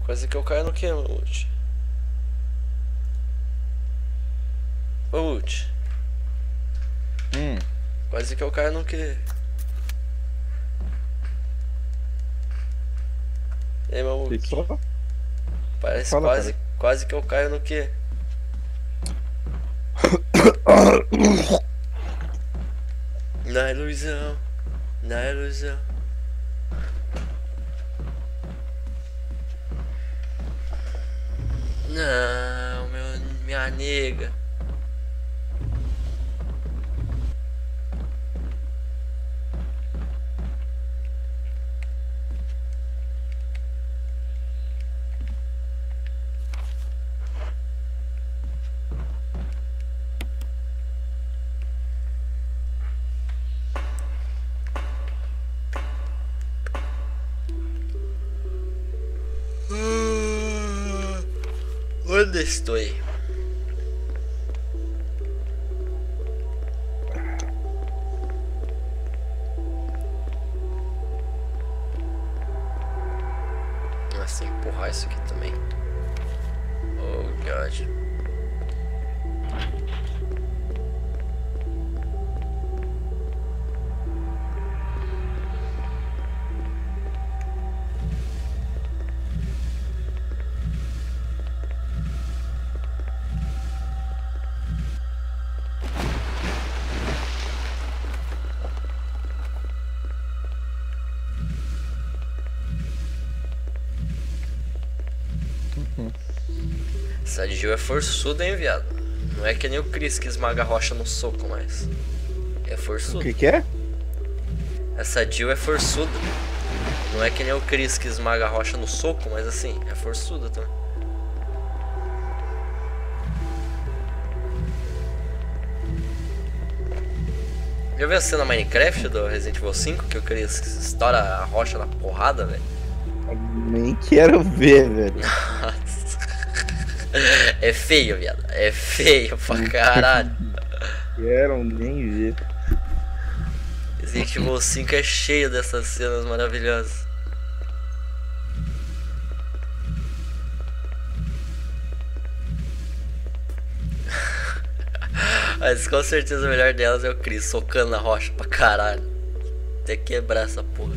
Quase que eu caio no que, Mamute? Mamute. Quase que eu caio no que? E aí, Que Mamute? só? Parece Fala, cara. quase que eu caio no que? Na ilusão, na ilusão. Não, minha nega. Onde estou? Nossa, empurrar isso aqui também. Oh, God. Essa Jill é forçuda, hein, viado? Não é que nem o Chris que esmaga a rocha no soco, mas... É O forçudo. que é? Essa Jill é forçuda. Não é que nem o Chris que esmaga a rocha no soco, mas assim, é forçuda também. Já viu a cena Minecraft do Resident Evil 5 que o Chris estoura a rocha na porrada, velho? Nem quero ver, velho. É feio, viado. É feio pra caralho. Quero nem ver. Resident Evil 5 é cheio dessas cenas maravilhosas. Mas com certeza o melhor delas é o Chris socando na rocha pra caralho. Até quebrar essa porra.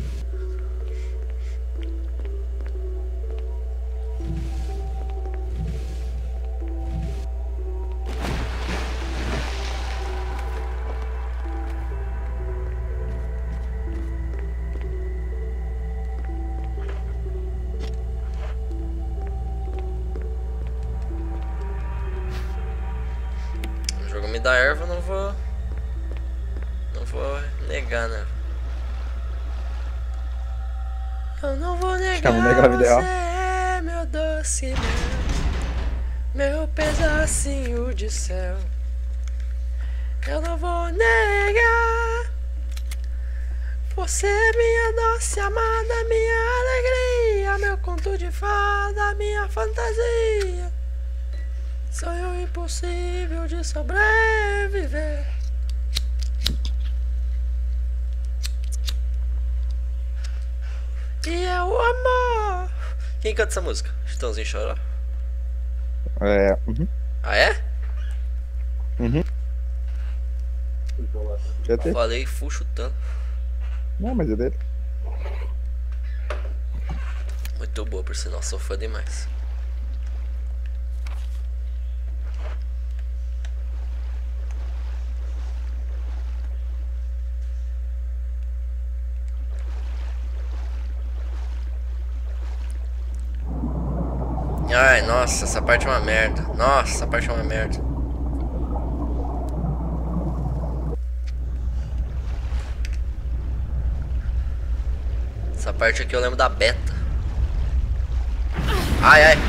O jogo me dá erva, não vou negar, né? Eu não vou negar Não nega na vida real. você, meu doce meu pedacinho de céu. Eu não vou negar você, minha doce amada, minha alegria, meu conto de fada, minha fantasia, sonho impossível de sobreviver. E é o amor. Quem canta essa música? Chitãozinho Choró. É. Ah, é? Já tem. Falei full chutando. Não, mas é dele. Muito boa, por sinal, sou fã demais. Ai, nossa, essa parte é uma merda. Nossa, essa parte é uma merda. Essa parte aqui eu lembro da beta. Ai, ai.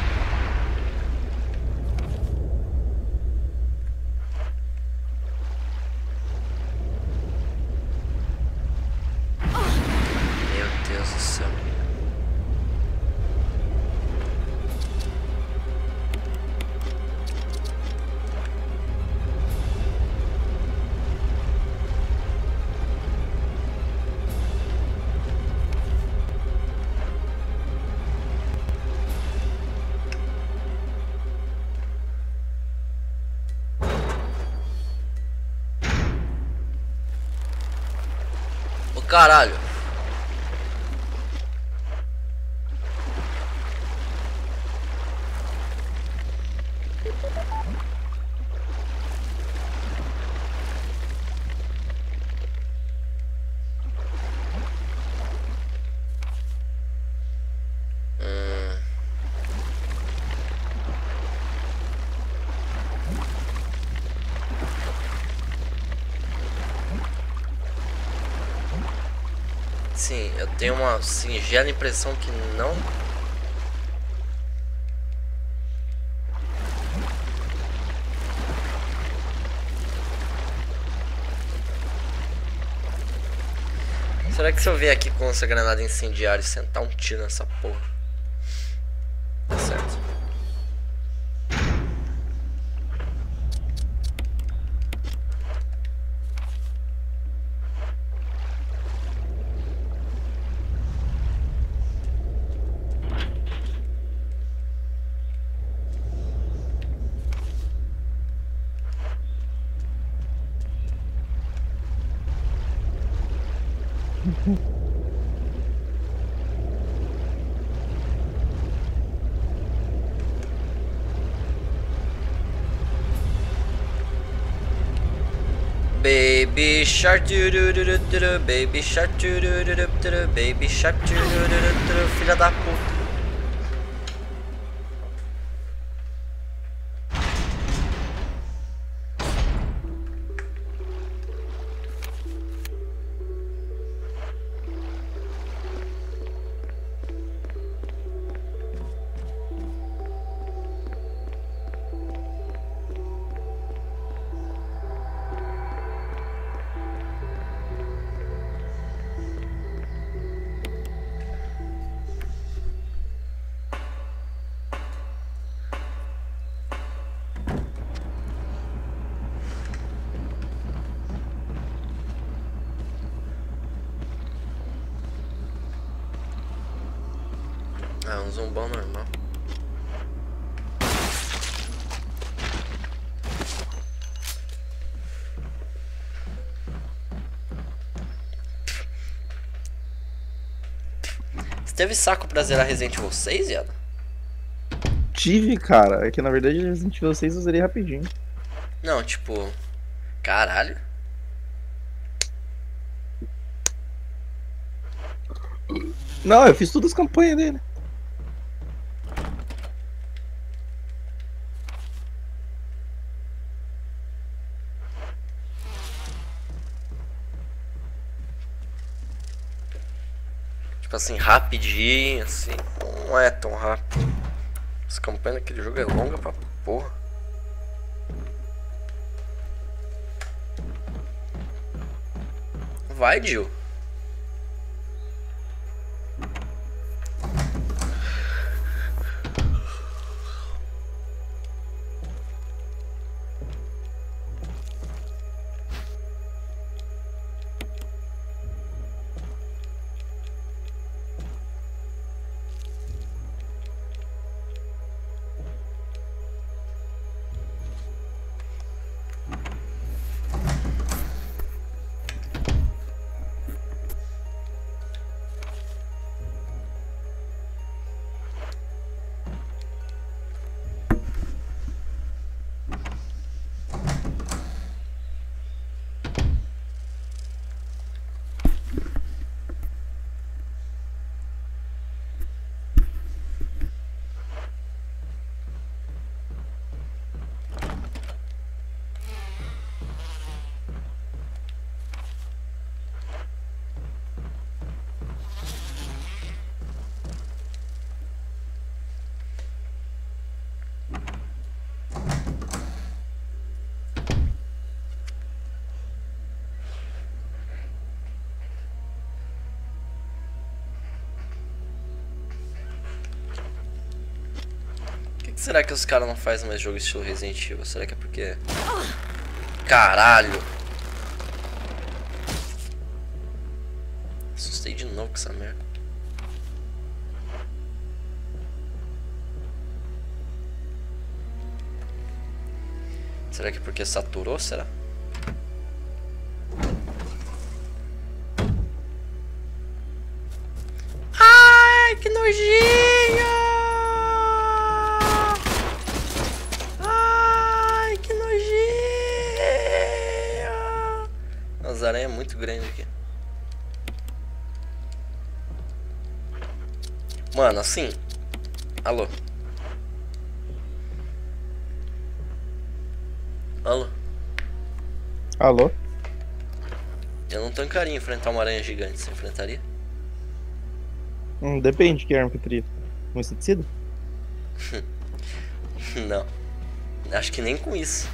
Meu Deus do céu. Caralho. Sim, eu tenho uma singela impressão que não. Será que se eu vier aqui com essa granada incendiária e sentar um tiro nessa porra? Tá certo. Baby shark doo doo doo doo doo doo, baby shark doo doo doo doo doo doo, baby shark doo doo doo doo doo, filha da puta. Ah, um zumbão normal. Você teve saco pra zerar Resident Evil 6, viado? Tive, cara. É que na verdade Resident Evil 6 eu zerei rapidinho. Não, tipo... Caralho. Não, eu fiz todas as campanhas dele. Tipo assim, rapidinho, assim. Não é tão rápido. As campanhas daquele jogo é longa pra porra. Vai, Jill. Será que os caras não fazem mais jogo estilo Resident Evil? Será que é porque... Caralho! Assustei de novo com essa merda. Será que é porque saturou? Será? que nojinho! Ai, que nojinho! As aranhas é muito grande aqui. Mano, assim. Alô? Alô? Alô? Eu não tancaria enfrentar uma aranha gigante. Você enfrentaria? Depende de que arma que eu teria. Um inseticida? Não. Acho que nem com isso.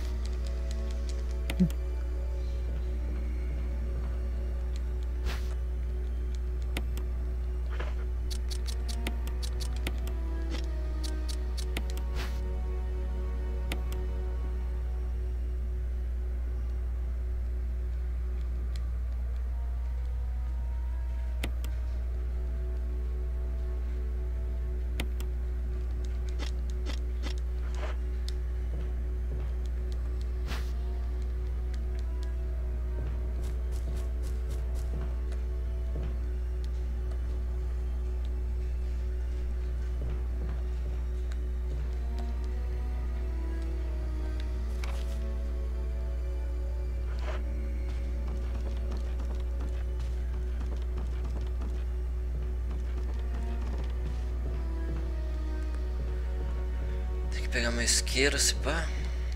Tem que pegar meu isqueiro, se pá.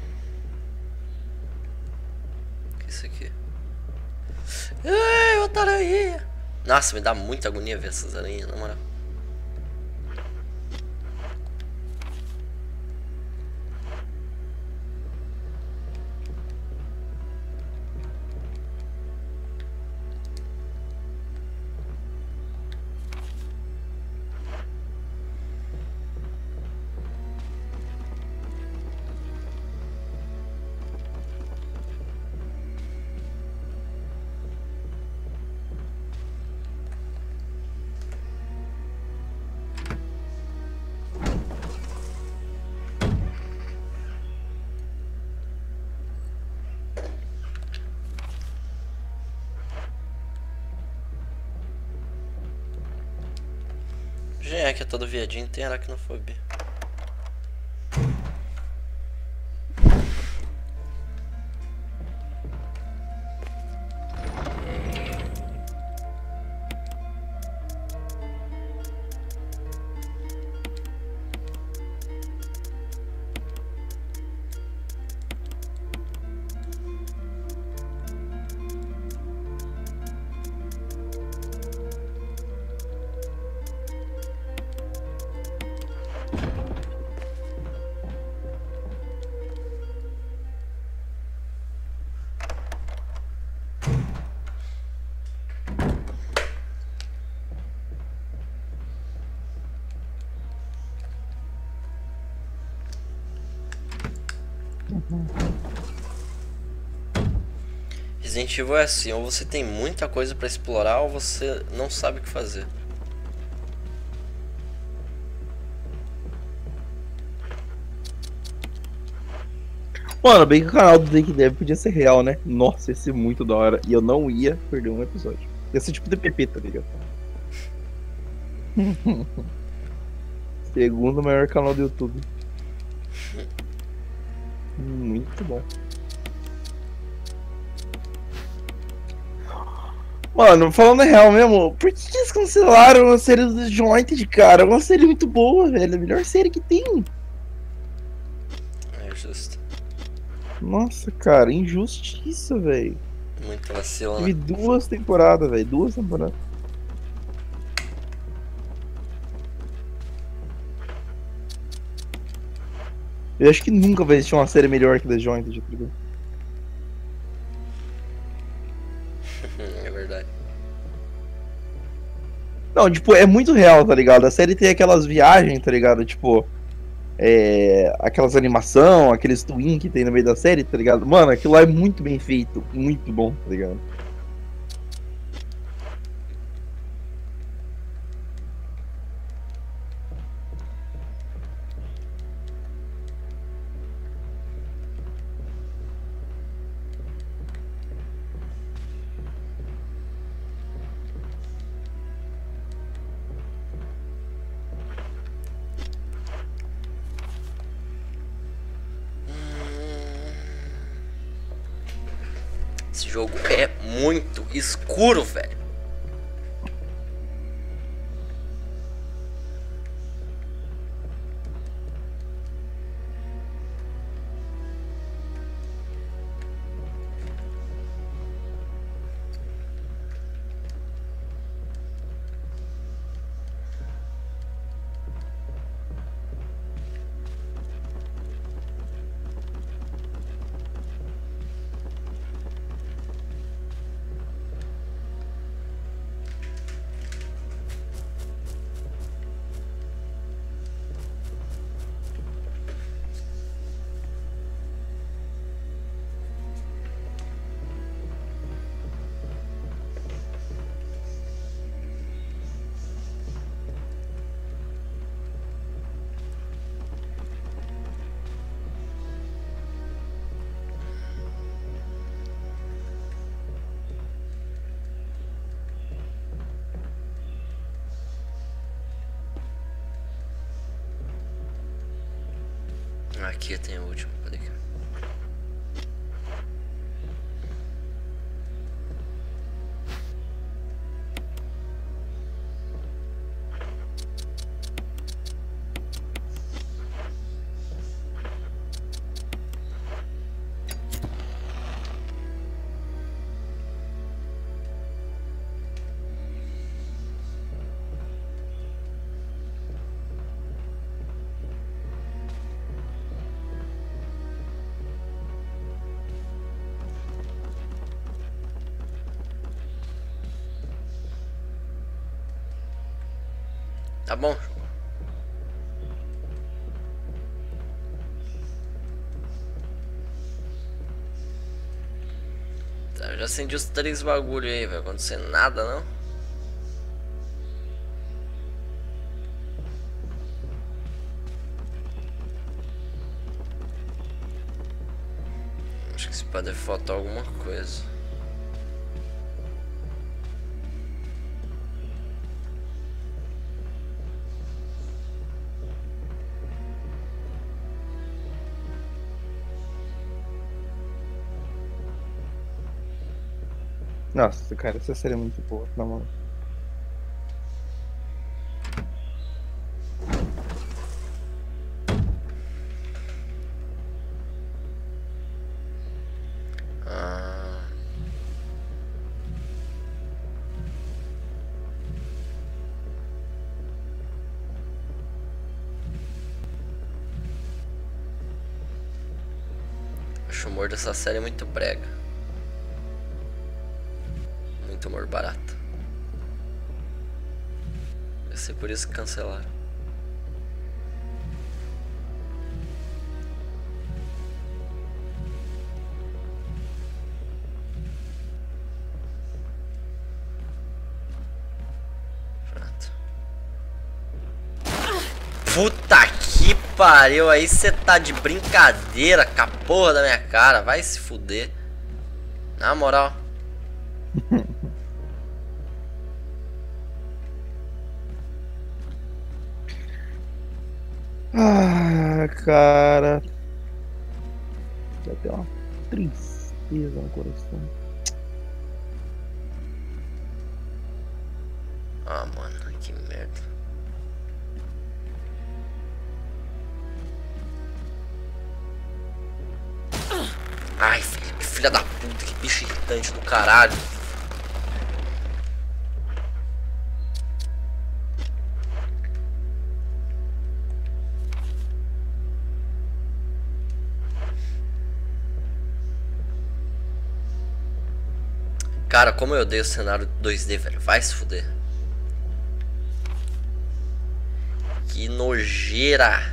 O que é isso aqui? Ai, outra aranha. Nossa, me dá muita agonia ver essas aranhas, na moral. Já que é todo viadinho, tem aracnofobia. Resident Evil é assim, ou você tem muita coisa pra explorar ou você não sabe o que fazer. Mano, bem que o canal do Take Dev podia ser real, né? Nossa, ia ser muito da hora. E eu não ia perder um episódio. Ia ser tipo DPP, tá ligado? Segundo maior canal do YouTube. Muito bom. Mano, falando a real mesmo, por que eles cancelaram a série do Jointed, cara? É uma série muito boa, velho. A melhor série que tem. É justo. Nossa, cara, injustiça, velho. Muito vacilo, Tive né? 2 temporadas, velho. 2 temporadas. Eu acho que nunca vai existir uma série melhor que The Jointed, tá ligado? É verdade. Não, tipo, é muito real, tá ligado? A série tem aquelas viagens, tá ligado? Tipo, aquelas animação, aqueles twin que tem no meio da série, tá ligado? Mano, aquilo lá é muito bem feito, muito bom, tá ligado? Esse jogo é muito escuro, velho. Aqui tem o último, cadê aqui? Tá bom. Tá, eu já acendi os 3 bagulho aí, vai acontecer nada não? Acho que se pode faltar alguma coisa. Nossa, cara, essa série é muito boa, na moral. Ah. Acho o humor dessa série muito brega. Muito humor barato. Deve ser por isso que cancelaram. Pronto. Puta que pariu, aí você tá de brincadeira com a porra da minha cara. Vai se fuder. Na moral. Ah, cara. Já tem uma tristeza no coração. Ah, mano, que merda. Ai, filha da puta, que bicho irritante do caralho. Cara, como eu odeio o cenário 2D, velho. Vai se fuder. Que nojeira.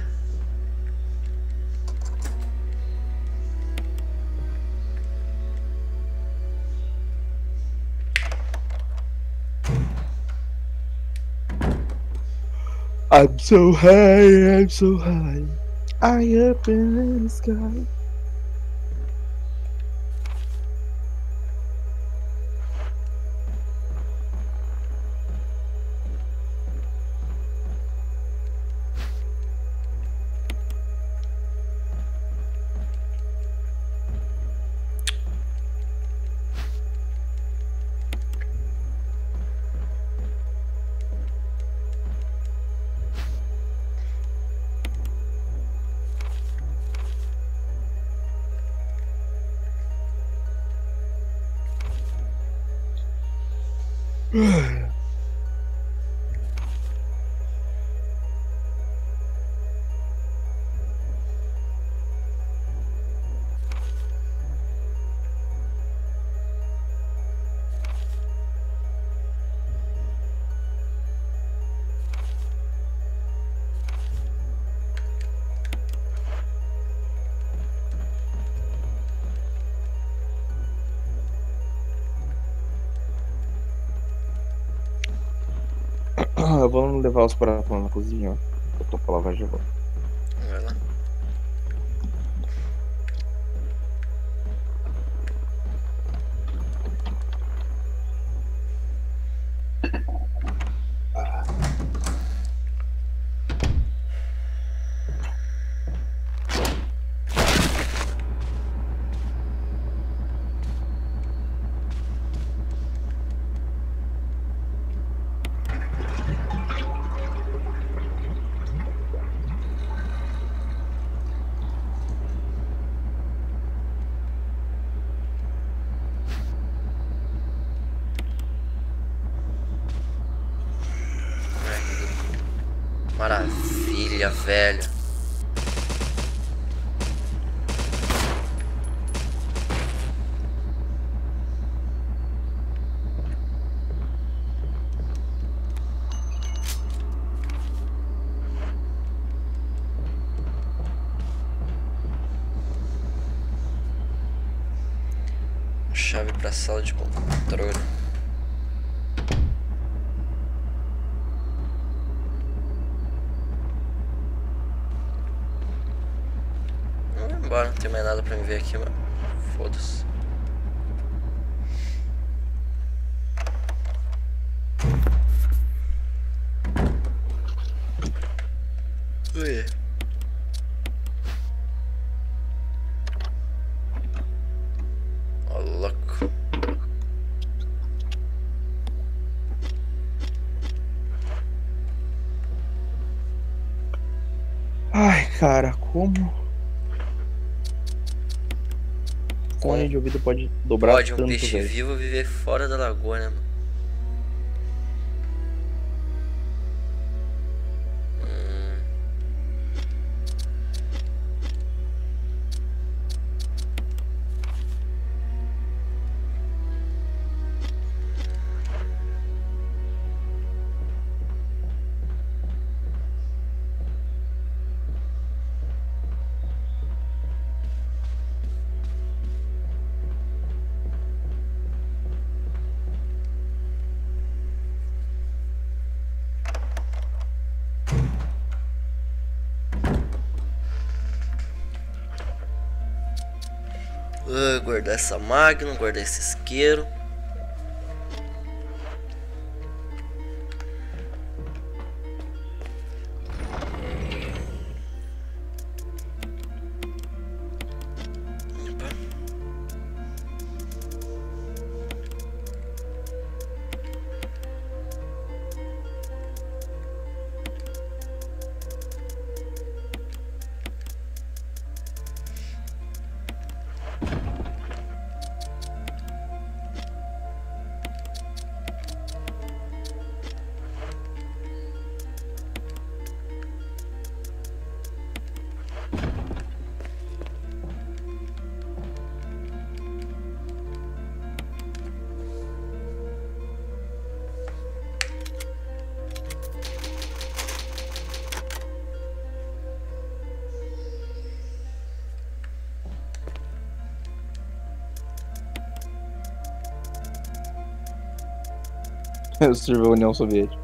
I'm so high, I'm so high. I up in the sky. Vamos levar os pratos lá na cozinha, ó. Eu tô pra lavar de volta. Vai lá. Maravilha, velho. Chave para sala de controle. Vamos embora, não tem mais nada pra me ver aqui, mano. Foda-se. Ui. Ó, louco. Ai, cara, como? Fone de ouvido pode dobrar Pode um tanto, peixe velho. vivo viver fora da lagoa, né, mano? Guardar essa Magnum, guardar esse isqueiro. Opa. Sirva a União Soviética.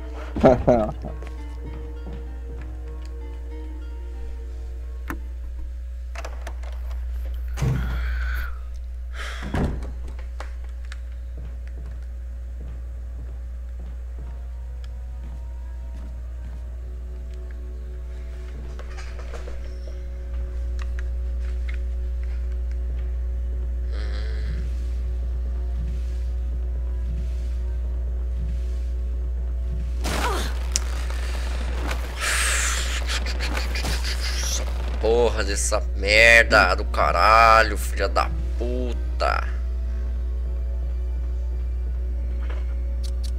Porra dessa merda do caralho, filha da puta.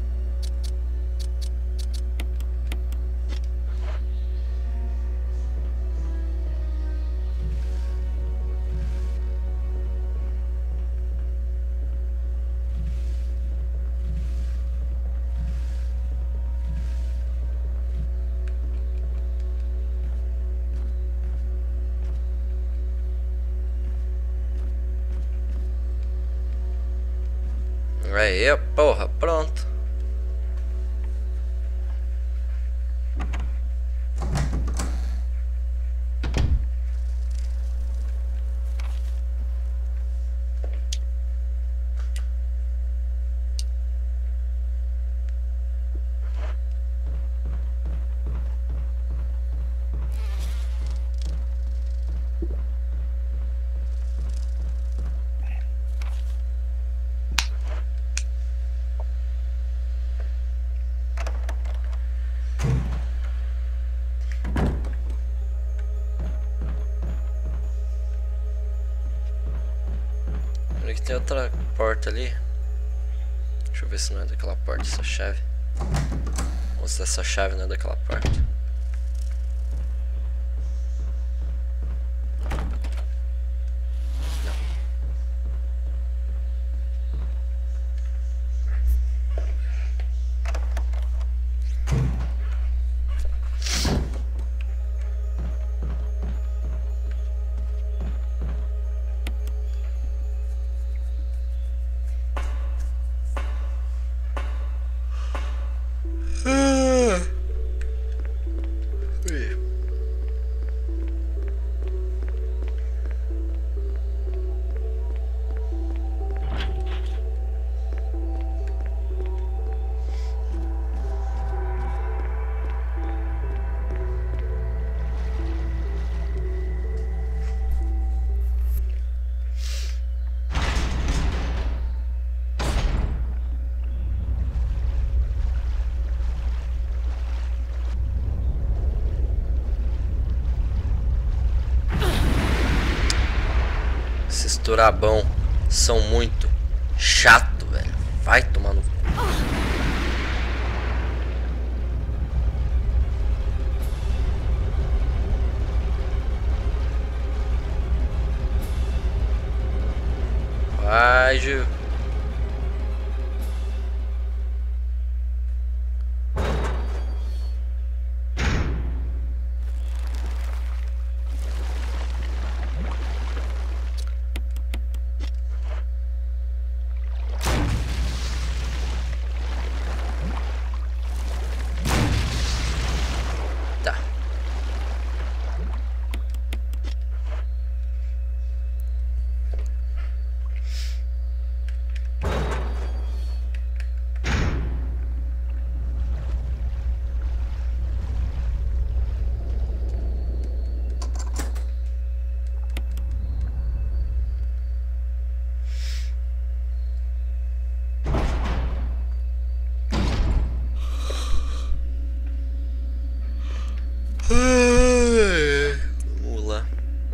Aí, porra, pronto. Que tem outra porta ali. Deixa eu ver se não é daquela porta essa chave. Ou se essa chave não é daquela porta. Esses turabão são muito chato, velho. Vai tomar no cu. Vai, Gil. Vamos lá.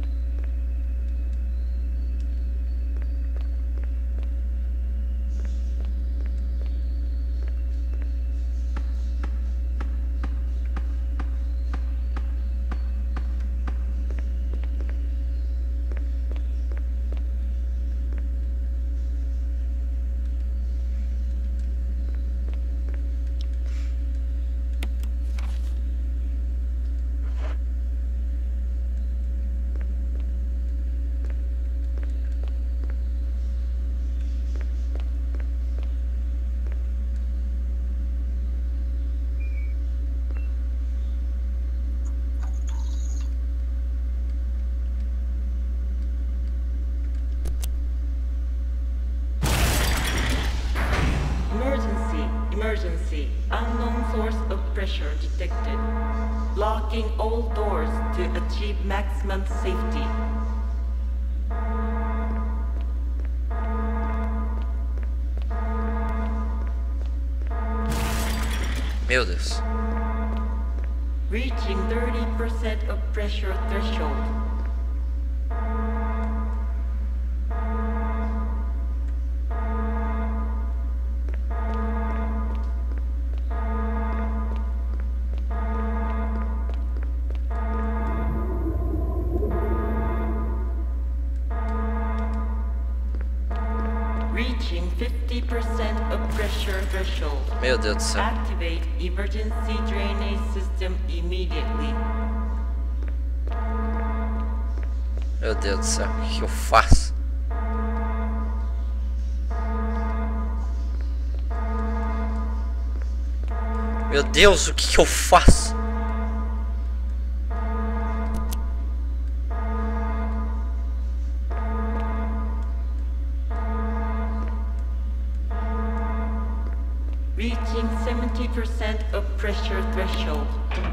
Emergency. Unknown source of pressure detected. Locking all doors to achieve maximum safety. Meu Deus. Reaching 30% of pressure threshold. Reaching 50% of pressure threshold. Meu Deus do céu. Activate emergency drainage system immediately. Meu Deus do céu. O que eu faço? Meu Deus, o que que eu faço? Reaching 70% of pressure threshold.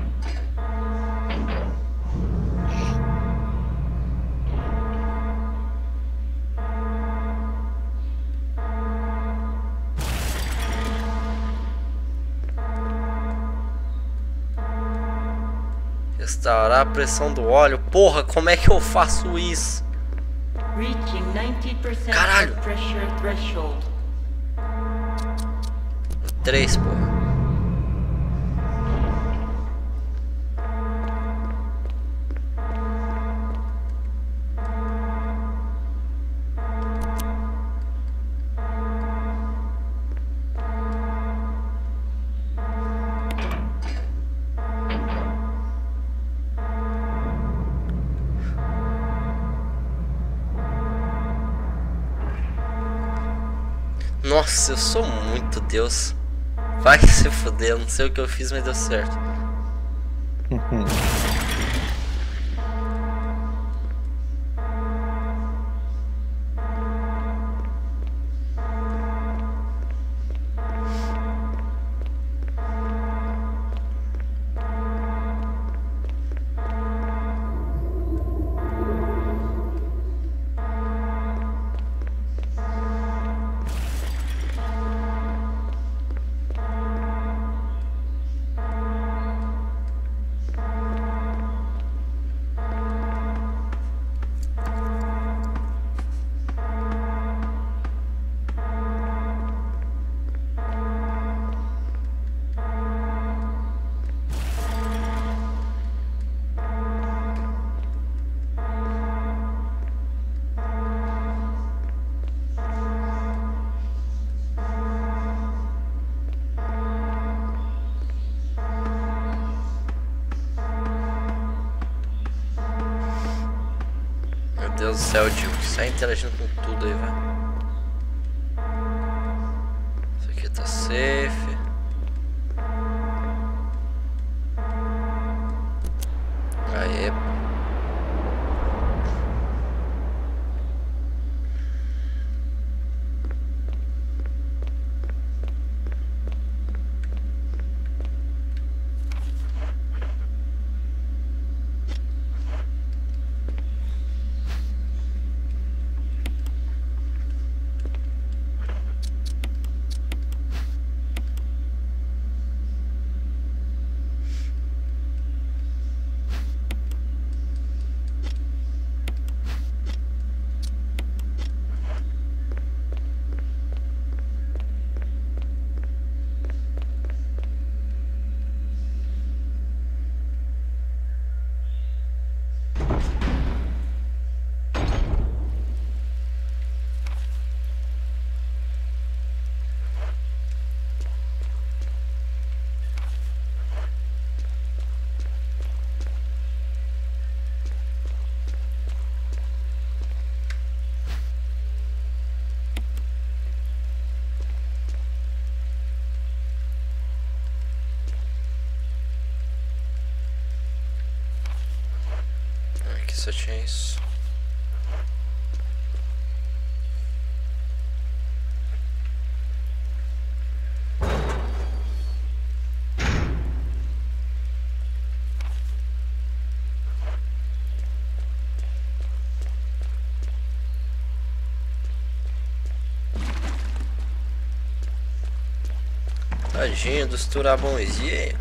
Restaurar a pressão do óleo. Porra, como é que eu faço isso? Reaching 90% Caralho. of pressure threshold. 3, porra. Nossa, eu sou muito Deus. Vai se fuder, eu não sei o que eu fiz, mas deu certo. Meu Deus do céu, Duke, sai interagindo com tudo aí, velho. Isso aqui tá safe. Aê. Aqui só tinha isso. Tadinho dos turabãozinhos.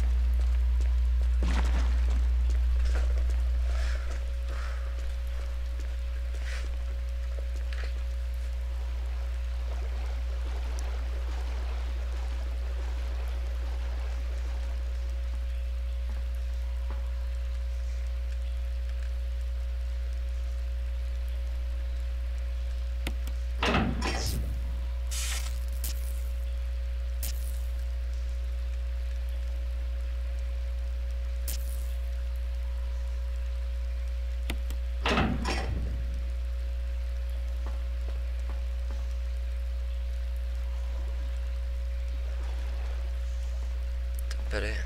pera aí.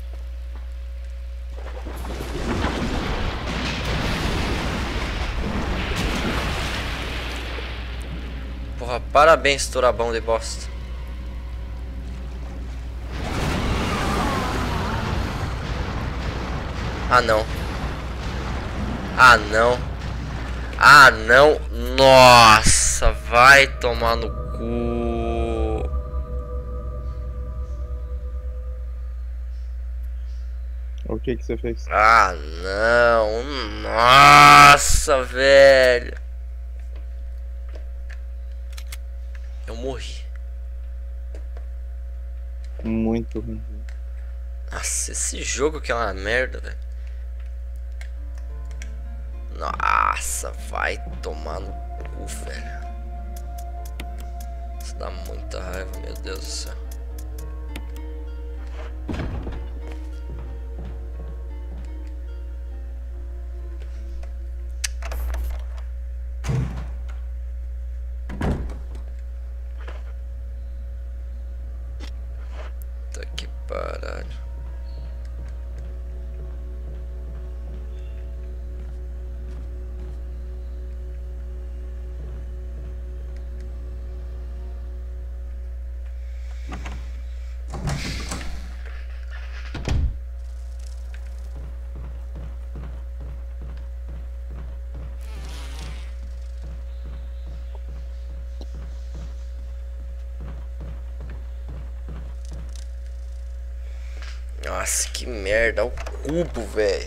Porra, parabéns, Turabão de bosta. Ah, não. Ah, não. Ah, não. Nossa, vai tomar no cu. O que você fez? Ah, não. Nossa, velho. Eu morri. Muito ruim. Nossa, esse jogo que é uma merda, velho. Nossa, vai tomar no cu, velho. Isso dá muita raiva, meu Deus do céu. Puta que paralho. Nossa, que merda, o cubo, velho.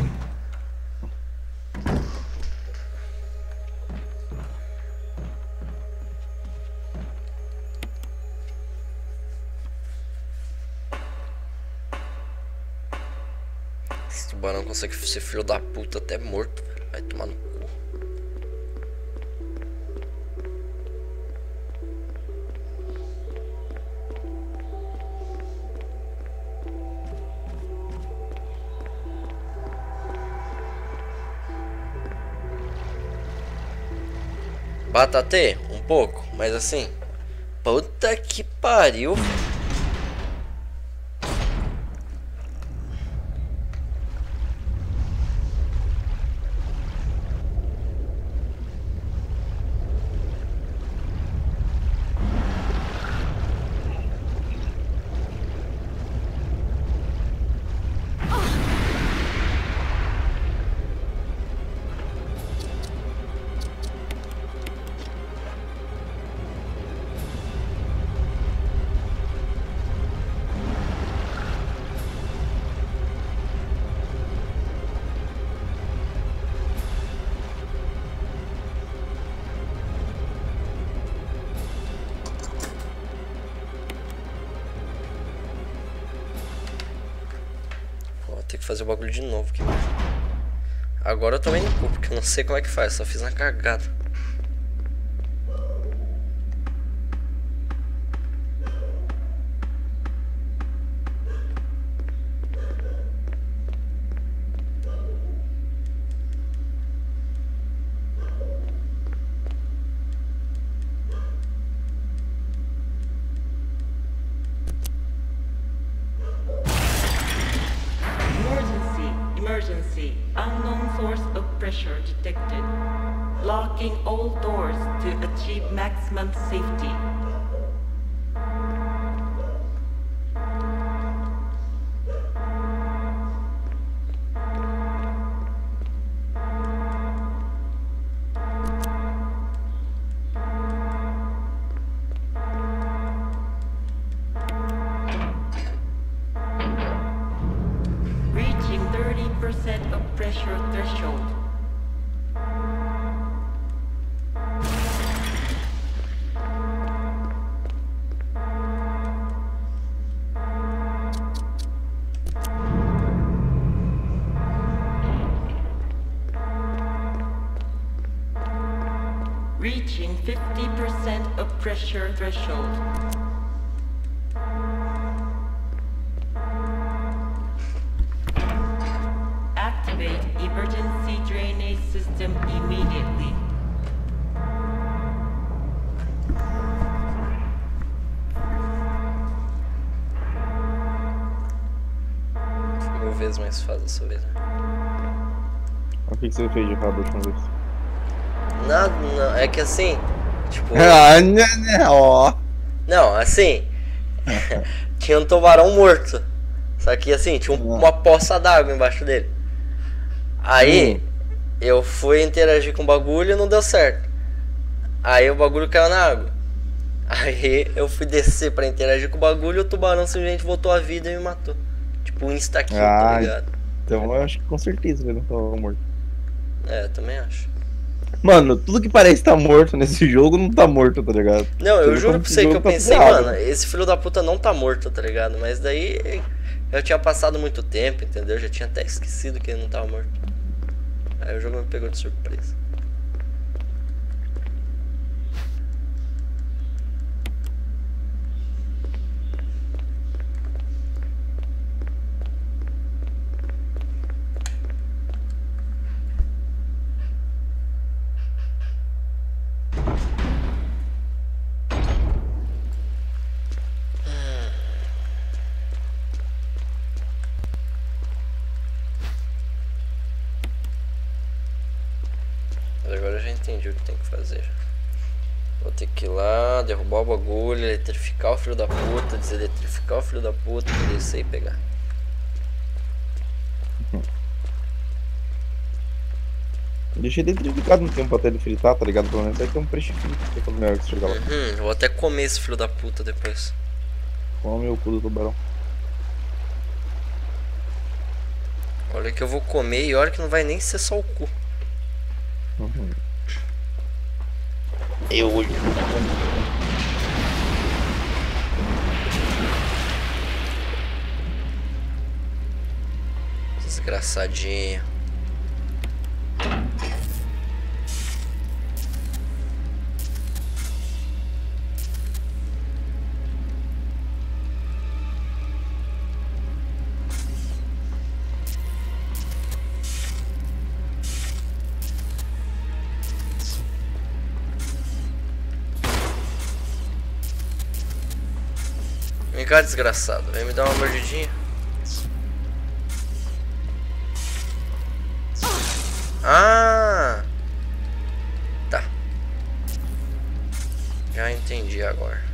Esse tubarão consegue ser filho da puta até morto, velho. Vai tomar no cu. Batatê, um pouco, mas assim. Puta que pariu. Vou ter que fazer o bagulho de novo aqui. Agora eu tomei no cu, porque eu não sei como é que faz, só fiz uma cagada. Emergency. Unknown source of pressure detected. Locking all doors to achieve maximum safety. Reaching 30% of pressure threshold. Reaching 50% of pressure threshold. Activate emergency drainage system immediately. mil vezes mais fácil dessa vez. Né? O que você fez de errado da última vez? Nada, não, é que assim, tipo... Ó. Não, assim, tinha um tubarão morto. Só que assim, tinha uma poça d'água embaixo dele. Aí, eu fui interagir com o bagulho e não deu certo. Aí o bagulho caiu na água. Aí eu fui descer pra interagir com o bagulho e o tubarão simplesmente voltou à vida e me matou. Tipo, insta-kill, tá ligado? Então eu acho que com certeza ele não tava morto. É, eu também acho. Mano, tudo que parece estar morto nesse jogo não tá morto, tá ligado? Não, eu juro pra você que eu pensei, errado. mano, esse filho da puta não tá morto, tá ligado? Mas daí eu tinha passado muito tempo, entendeu? Eu já tinha até esquecido que ele não tava morto. Aí o jogo me pegou de surpresa. Agora eu já entendi o que tem que fazer. Vou ter que ir lá, derrubar o bagulho, eletrificar o filho da puta, deseletrificar o filho da puta, descer e pegar. Deixei eletrificado um tempo até ele fritar, tá ligado? Pelo menos vai ter um peixe frito quando melhor que chegar lá. Vou até comer esse filho da puta depois. Come o cu do tubarão. Olha que eu vou comer e olha que não vai nem ser só o cu. Eu. Desgraçadinho. Vem cá, desgraçado. Vem me dar uma mordidinha. Ah! Tá. Já entendi agora.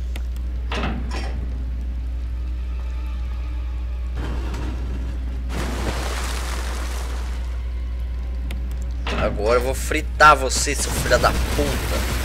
Agora eu vou fritar você, seu filho da puta.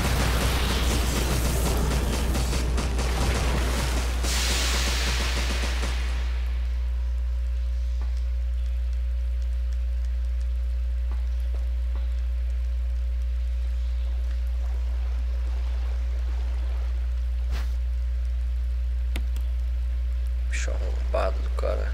Bicho arrombado do cara.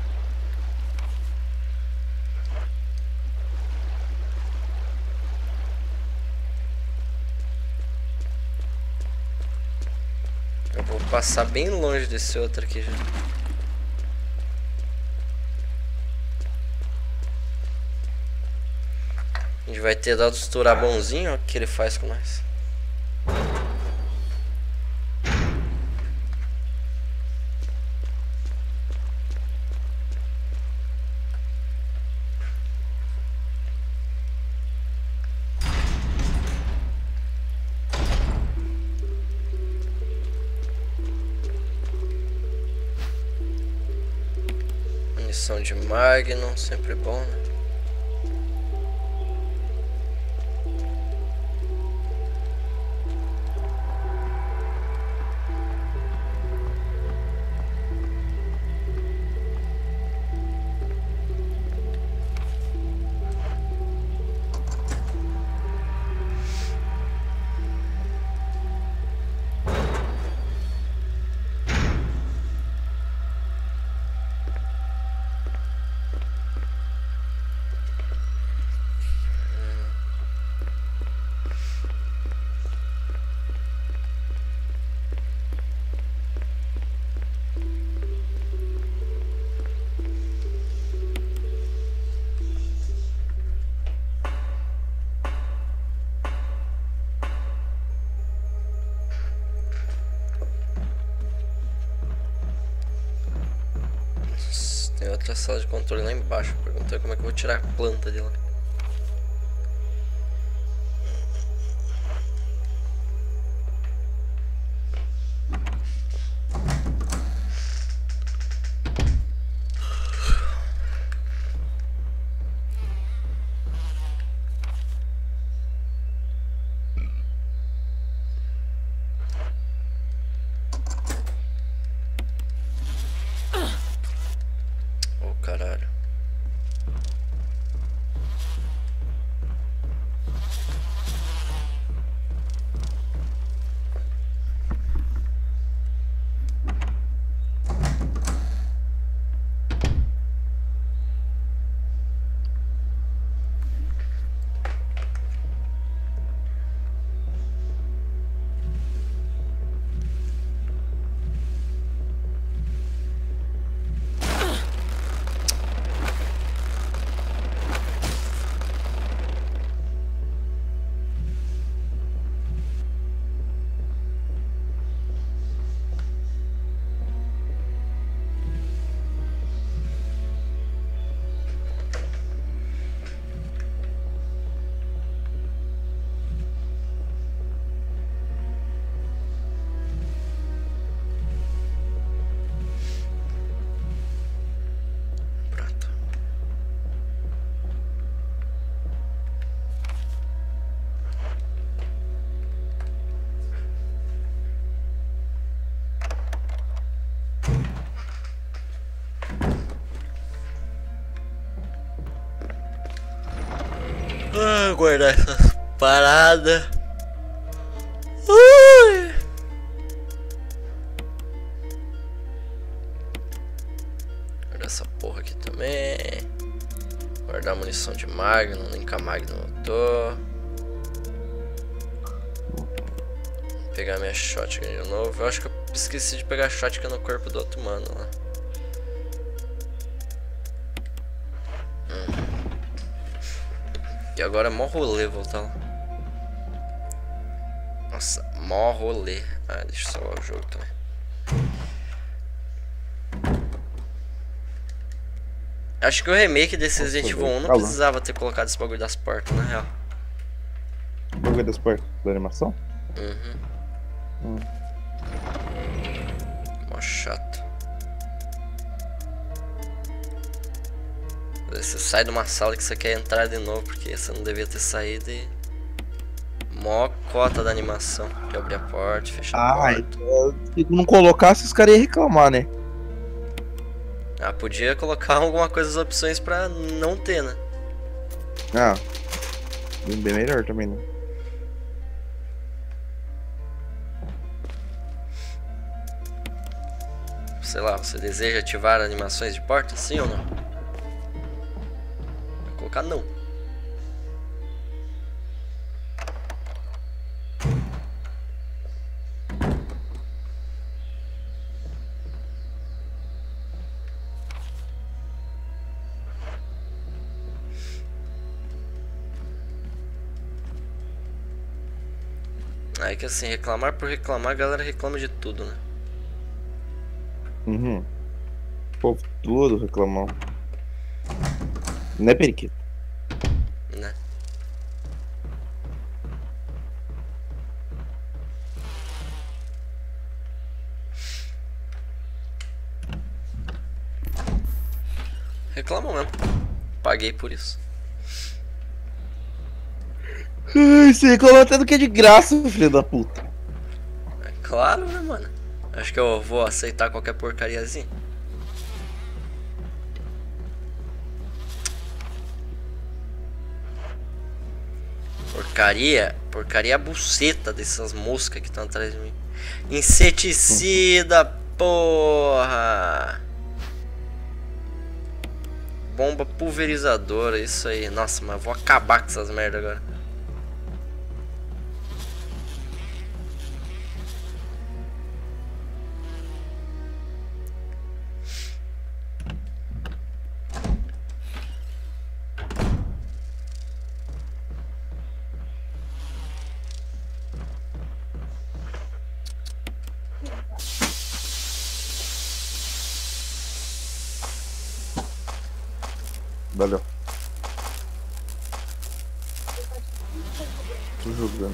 Eu vou passar bem longe desse outro aqui já. A gente vai ter dado estourar bonzinho, ó, o que ele faz com nós. Munição de Magnum, sempre bom, né? Tem outra sala de controle lá embaixo. Perguntei como é que eu vou tirar a planta de lá. Oh, caralho. Pronto. Ah, guardar essas paradas. Ui. Guardar essa porra aqui também. Guardar munição de Magnum, linkar Magnum eu tô. Pegar minha shotgun de novo. Eu acho que eu esqueci de pegar a shotgun no corpo do outro mano lá. E agora é mó rolê voltar lá. Nossa, mó rolê. Ah, deixa eu salvar o jogo também. Acho que o remake desse Resident Evil 1 não precisava ter colocado esse bagulho das portas, na real. O bagulho das portas da animação? Mó chato. Você sai de uma sala que você quer entrar de novo, porque você não devia ter saído e... Mó cota da animação. De abrir a porta, fechar a porta. Se não colocasse, os caras iam reclamar, né? Ah, podia colocar alguma coisa nas opções pra não ter, né? Ah, bem melhor também, né? Sei lá, você deseja ativar animações de porta? Sim ou não? Vou colocar não. Aí que assim, reclamar por reclamar, a galera reclama de tudo, né? O povo tudo reclamou. Não é periquito. Né? Reclamam mesmo. Paguei por isso. Você reclamou até do que é de graça, filho da puta. É claro, né, mano? Acho que eu vou aceitar qualquer porcariazinha. Porcaria buceta dessas moscas que estão atrás de mim. Inseticida, porra. Bomba pulverizadora, isso aí. Nossa, mas vou acabar com essas merda agora. Valeu. Tô jogando.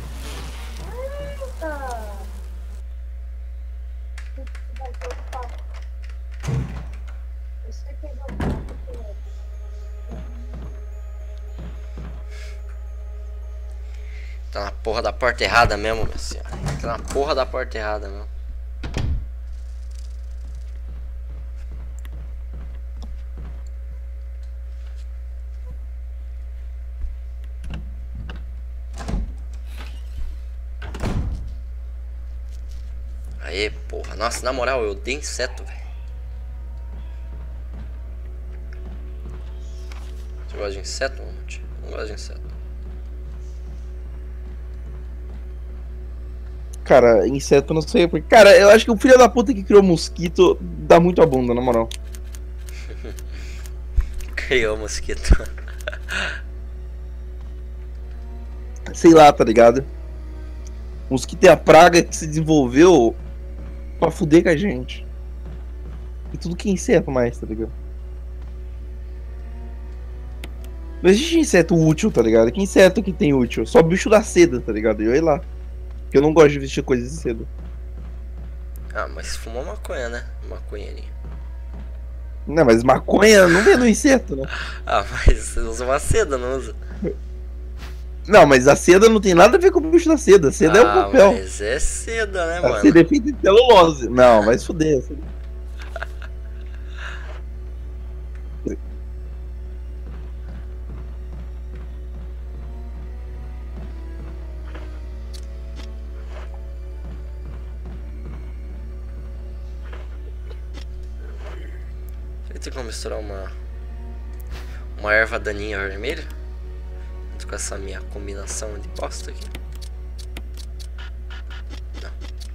Tá na porra da porta errada mesmo, minha senhora. Tá na porra da porta errada mesmo. Aê, porra. Nossa, na moral, eu odeio inseto, velho. Você gosta de inseto, Mamute? Não gosto de inseto. Cara, inseto não sei porque. Cara, eu acho que o filho da puta que criou mosquito dá muito a bunda, na moral. Criou mosquito. Sei lá, tá ligado? Mosquito é a praga que se desenvolveu pra fuder com a gente. E tudo que é inseto mais, tá ligado? Não existe inseto útil, tá ligado? Que inseto que tem útil? Só bicho da seda, tá ligado? E olha lá. Porque eu não gosto de vestir coisas de seda. Ah, mas fumou maconha, né? Maconheirinho. Não, mas maconha não vem no inseto, né? Ah, mas você usa uma seda, não usa? Não, mas a seda não tem nada a ver com o bicho da seda. A seda é o papel. Mas é seda, né, A mano? seda é feita de celulose. Não, vai se fuder. Tem como misturar uma erva daninha vermelha junto com essa minha combinação de bosta aqui? Não.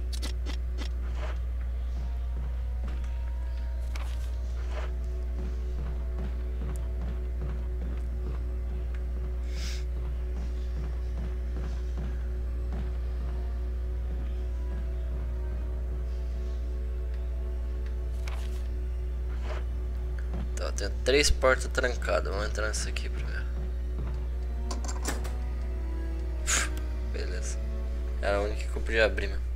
Tá, tem 3 portas trancadas. Vamos entrar nessa aqui primeiro. Beleza. Era a única que eu podia abrir mesmo.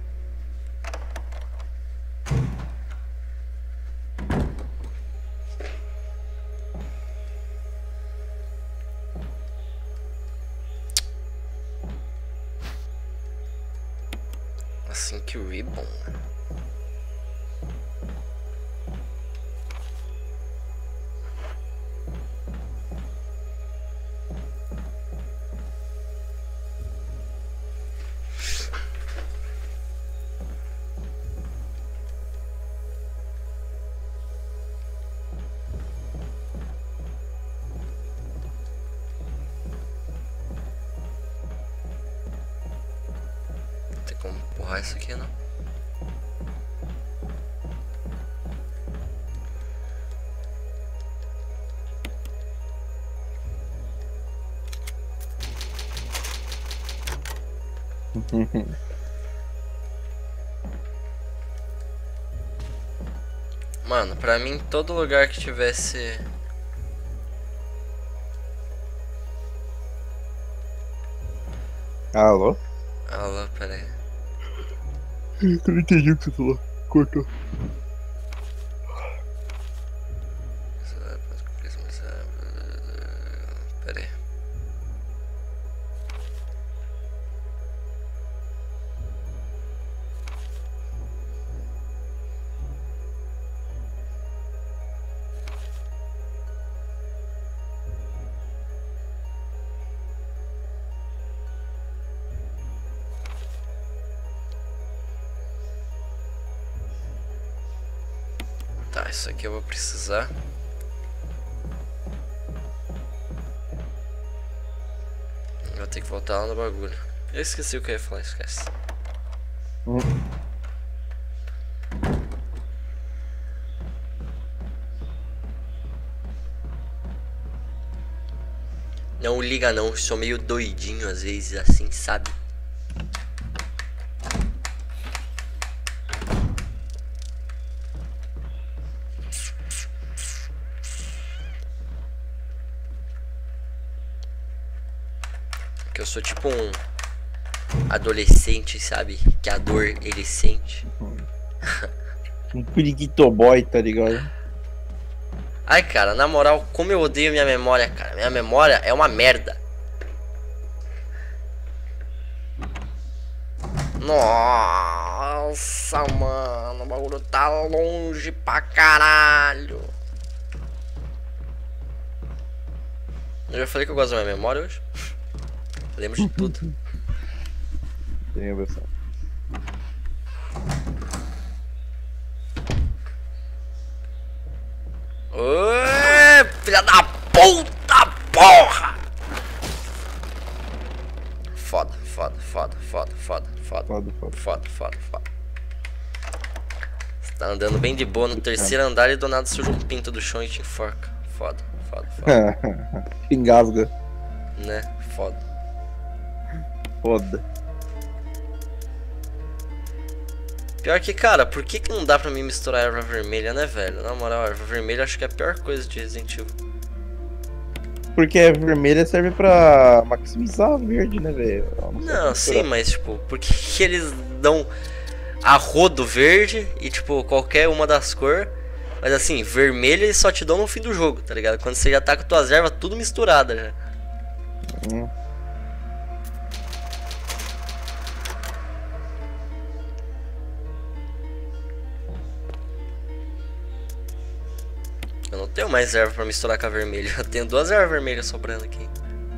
Assim que ribbon. Tem como empurrar isso aqui, não? Mano, pra mim, todo lugar que tivesse... Alô? Alô, pera aí. Eu não entendi o que você falou. Cortou. Pera aí. Tá, isso aqui eu vou precisar. Eu vou ter que voltar lá no bagulho. Eu esqueci o que eu ia falar, esquece. Não liga não, sou meio doidinho às vezes assim, sabe? Que eu sou tipo um adolescente, sabe? Que a dor ele sente. Um periquito boy, tá ligado? Ai, cara, na moral, como eu odeio minha memória, cara. Minha memória é uma merda. Nossa, mano, o bagulho tá longe pra caralho. Eu já falei que eu gosto da minha memória hoje. Lembro de tudo. Tem a versão. Ê, filha da puta, porra! Foda, foda, foda, foda, foda, foda, Foda, foda. foda, foda, foda. Você tá andando bem de boa no terceiro andar e do nada surge um pinto do chão e te enforca. Foda, foda, foda. Engasga. Né? Foda. Foda. Pior que, cara, por que não dá pra mim misturar erva vermelha, né, velho? Na moral, erva vermelha acho que é a pior coisa de Resident Evil. Porque a vermelha serve pra maximizar a verde, né, velho? Não, sim, mas, tipo, por que eles dão a rodo verde e, tipo, qualquer uma das cores? Mas, assim, vermelho eles só te dão no fim do jogo, tá ligado? Quando você já tá com tuas ervas tudo misturada já. Eu não tenho mais erva pra misturar com a vermelha. Eu tenho 2 ervas vermelhas sobrando aqui.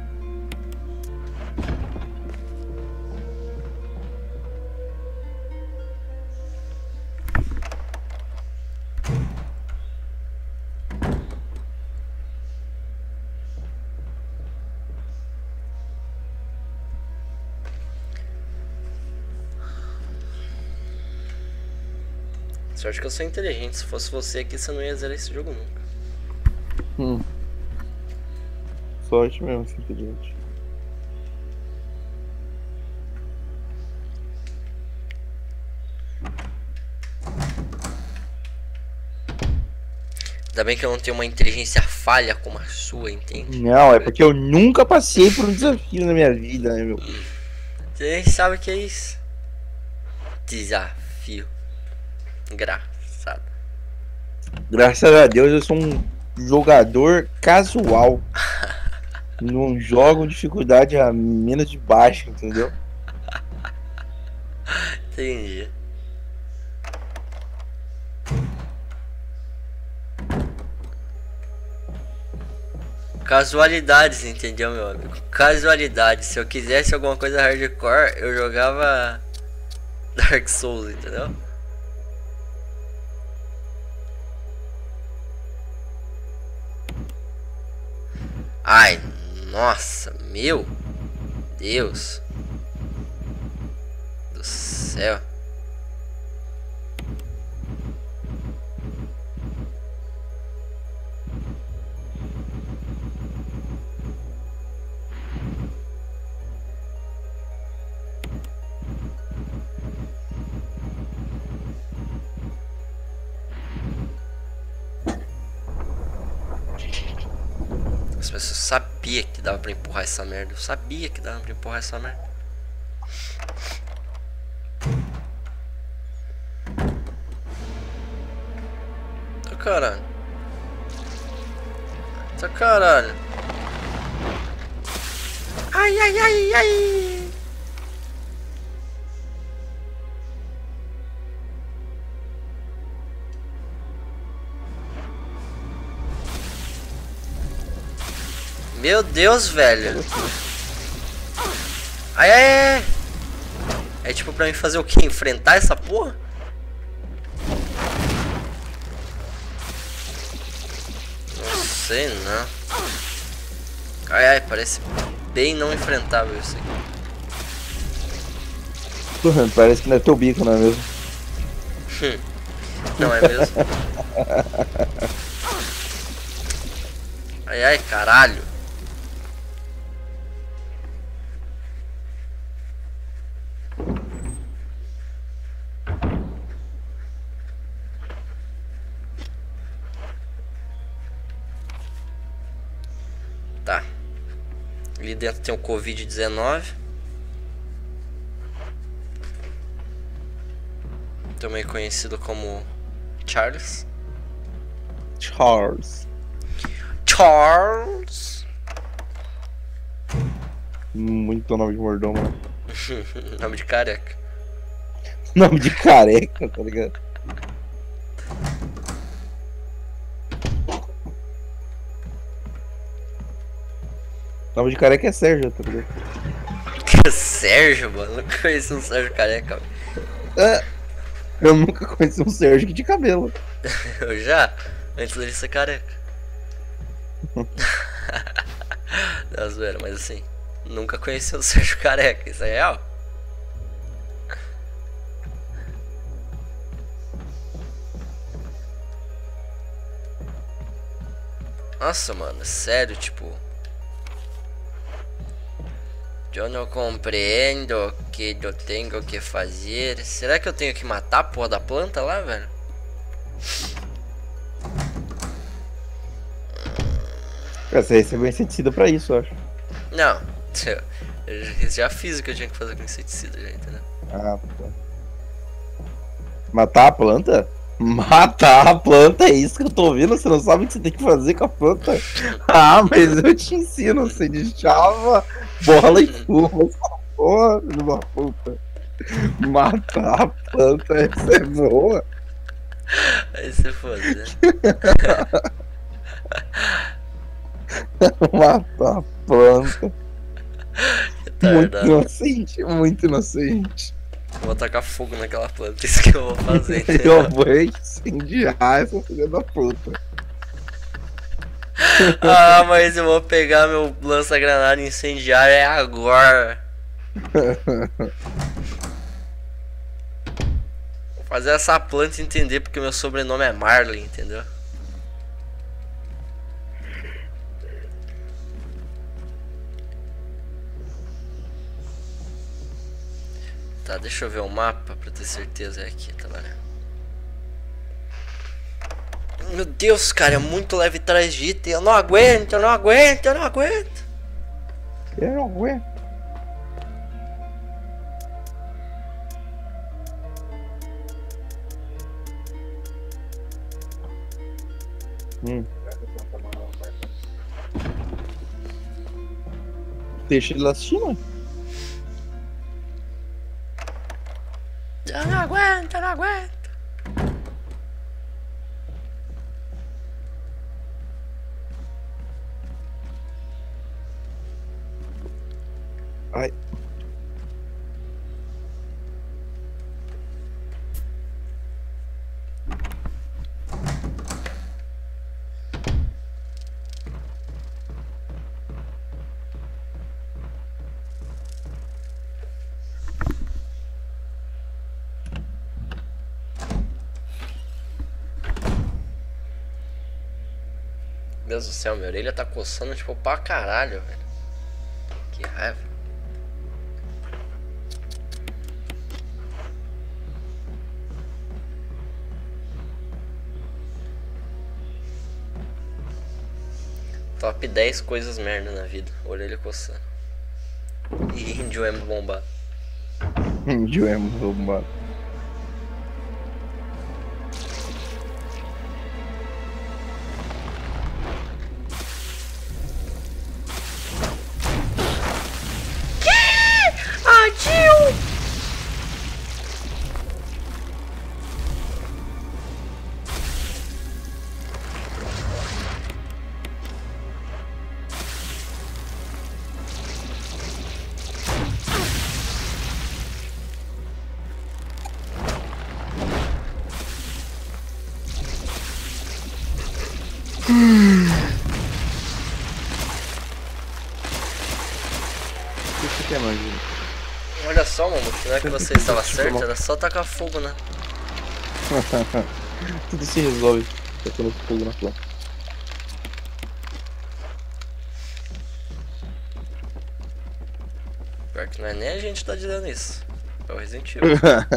Sorte que eu sou inteligente. Se fosse você aqui, você não ia zerar esse jogo nunca. Sorte mesmo, assim, inteligente. Ainda bem que eu não tenho uma inteligência falha como a sua, entende? Não, é porque eu nunca passei por um desafio na minha vida, né, meu? Você nem sabe o que é isso. Desafio. Engraçado. Graças a Deus eu sou um jogador casual. Não jogo dificuldade a menos de baixa, entendeu? Entendi. Casualidades, entendeu, meu amigo? Casualidades. Se eu quisesse alguma coisa hardcore, eu jogava Dark Souls, entendeu? Ai, nossa, meu Deus do céu. Mas eu sabia que dava pra empurrar essa merda. Eu sabia que dava pra empurrar essa merda. Tá caralho. Tá caralho. Ai, ai, ai, ai. Meu Deus, velho. Ai, ai, ai. É tipo pra mim fazer o que? Enfrentar essa porra? Não sei não. Ai, ai, parece bem não enfrentável isso aqui. Parece que não é teu bico, não é mesmo? Não é mesmo? Ai, ai, caralho. Tá. Ali dentro tem o Covid-19. Também conhecido como Charles. Charles. Muito nome de mordomo, né? Nome de careca. Nome de careca, tá ligado? Nome de careca é Sérgio, tá ligado? Sérgio, mano. Nunca conheci um Sérgio careca. Eu nunca conheci um Sérgio de cabelo. Eu já? Antes dele ser careca. Não, zoeira, mas assim, nunca conheci um Sérgio careca. Isso é real? Nossa, mano, sério, tipo... Eu não compreendo o que eu tenho que fazer. Será que eu tenho que matar a porra da planta lá, velho? Você recebeu inseticida pra isso, eu acho. Não, eu já fiz o que eu tinha que fazer com inseticida, já, entendeu? Ah, tá. Matar a planta? Matar a planta, é isso que eu tô ouvindo? Você não sabe o que você tem que fazer com a planta? Ah, mas eu te ensino, você deixava bola e chuva, porra, de uma puta. Matar a planta, essa é boa. Aí você foda, né? Matar a planta. Muito Retardado. inocente, muito inocente. Vou tacar fogo naquela planta, isso que eu vou fazer, Eu entendeu? vou incendiar essa filha da puta. Ah, mas eu vou pegar meu lança-granada e incendiar é agora. Vou fazer essa planta entender porque meu sobrenome é Marley, entendeu? Tá, deixa eu ver o mapa pra ter certeza. É aqui, tá valendo. Meu Deus, cara, é muito leve atrás de item. Eu não aguento, eu não aguento, eu não aguento. Eu não aguento. Deixa ele lá assistindo. Eu não aguento, eu não aguento. Ai. Meu Deus do céu, minha orelha tá coçando tipo pra caralho, velho. Que raiva. Top 10 coisas merda na vida. Orelha coçando. E índio é bombado. Índio é bombado. O que você quer mais, gente? Olha só, Mamute, não é que você estava certo, era só tacar fogo, né? Tudo se resolve tacando fogo na planta. Pior que não é nem a gente tá dizendo isso. É o Resident Evil.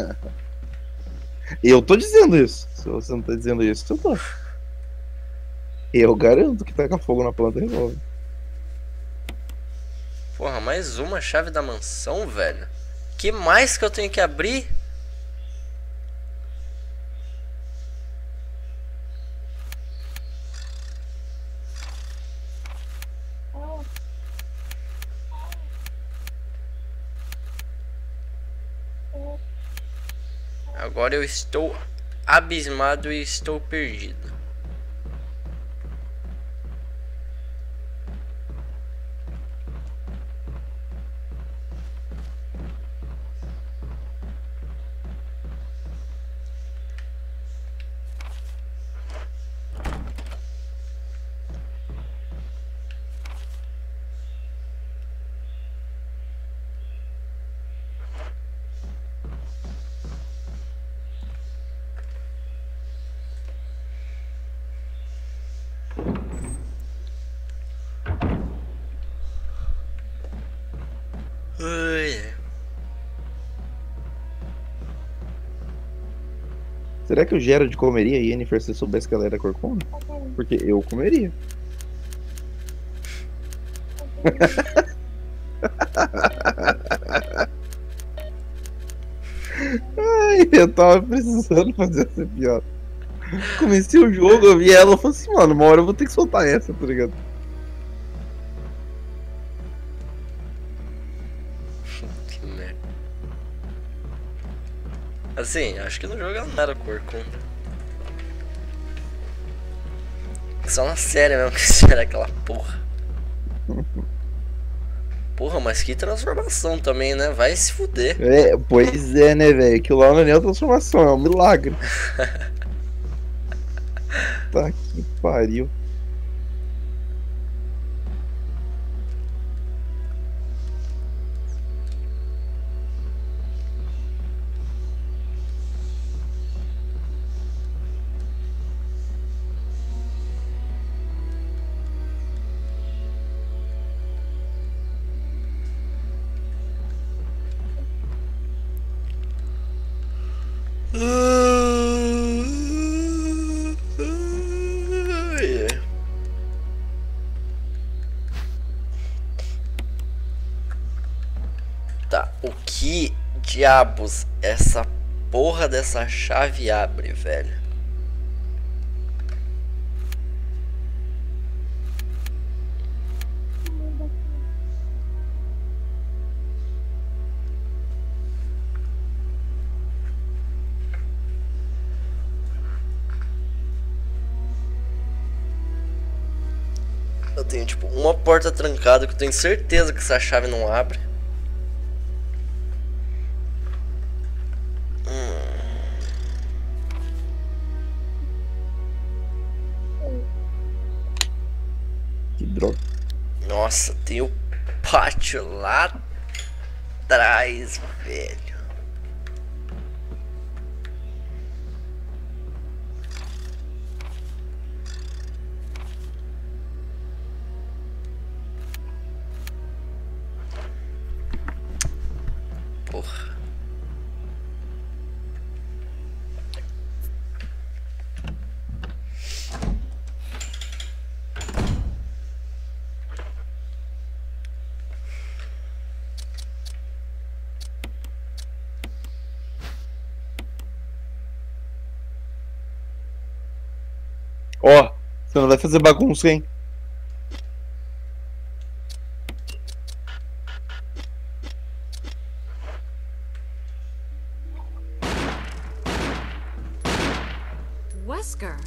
Eu tô dizendo isso. Se você não tá dizendo isso, eu tô. Eu garanto que tacar fogo na planta resolve. mais uma chave da mansão, velho. Que mais que eu tenho que abrir? Agora eu estou abismado e estou perdido. Ai. Será que o Gerald comeria a Yennefer se soubesse que ela era corcunda? Porque eu comeria. Ai, eu tava precisando fazer essa piada. Comecei o jogo, eu vi ela e falei assim, mano, uma hora eu vou ter que soltar essa, tá ligado? Que merda. Assim, acho que no jogo ela não era corcunda. Só na série mesmo que era aquela porra. Porra, mas que transformação também, né? Vai se fuder. É, pois é, né, velho? Aquilo lá não é nem uma transformação, é um milagre. Tá que pariu. Tá, o que diabos essa porra dessa chave abre, velho? Eu tenho tipo uma porta trancada que eu tenho certeza que essa chave não abre. Que droga. Nossa, tem o pátio lá atrás, velho. Porra. Ó, você não vai fazer bagunça, hein? Wesker.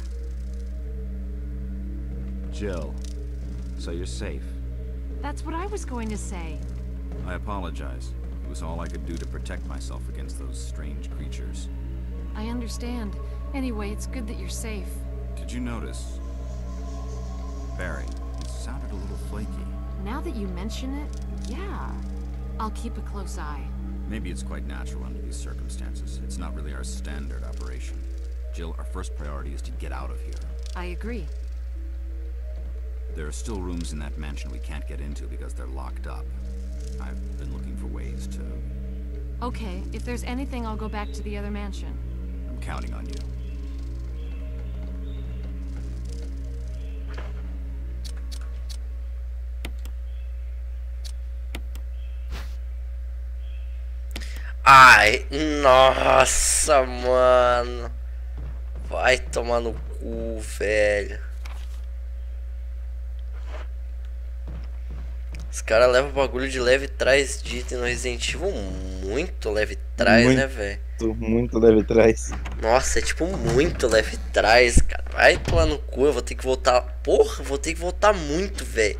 Jill, so you're safe. That's what I was going to say. I apologize. It was all I could do to protect myself against those strange creatures. I understand. Anyway, it's good that you're safe. Did you notice? Barry, it sounded a little flaky. Now that you mention it, yeah. I'll keep a close eye. Maybe it's quite natural under these circumstances. It's not really our standard operation. Jill, our first priority is to get out of here. I agree. There are still rooms in that mansion we can't get into because they're locked up. I've been looking for ways to... Okay, if there's anything, I'll go back to the other mansion. I'm counting on you. Ai, nossa, mano. Vai tomar no cu, velho. Os caras levam o bagulho de leve trás de item no Resident Evil muito leve trás, né, velho? Muito leve atrás. Nossa, é tipo muito leve trás, cara. Vai tomar no cu, eu vou ter que voltar. Porra, vou ter que voltar muito, velho.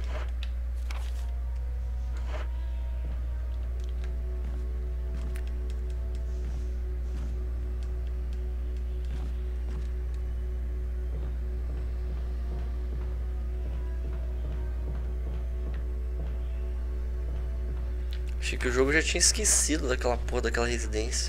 Achei que o jogo já tinha esquecido daquela porra daquela residência.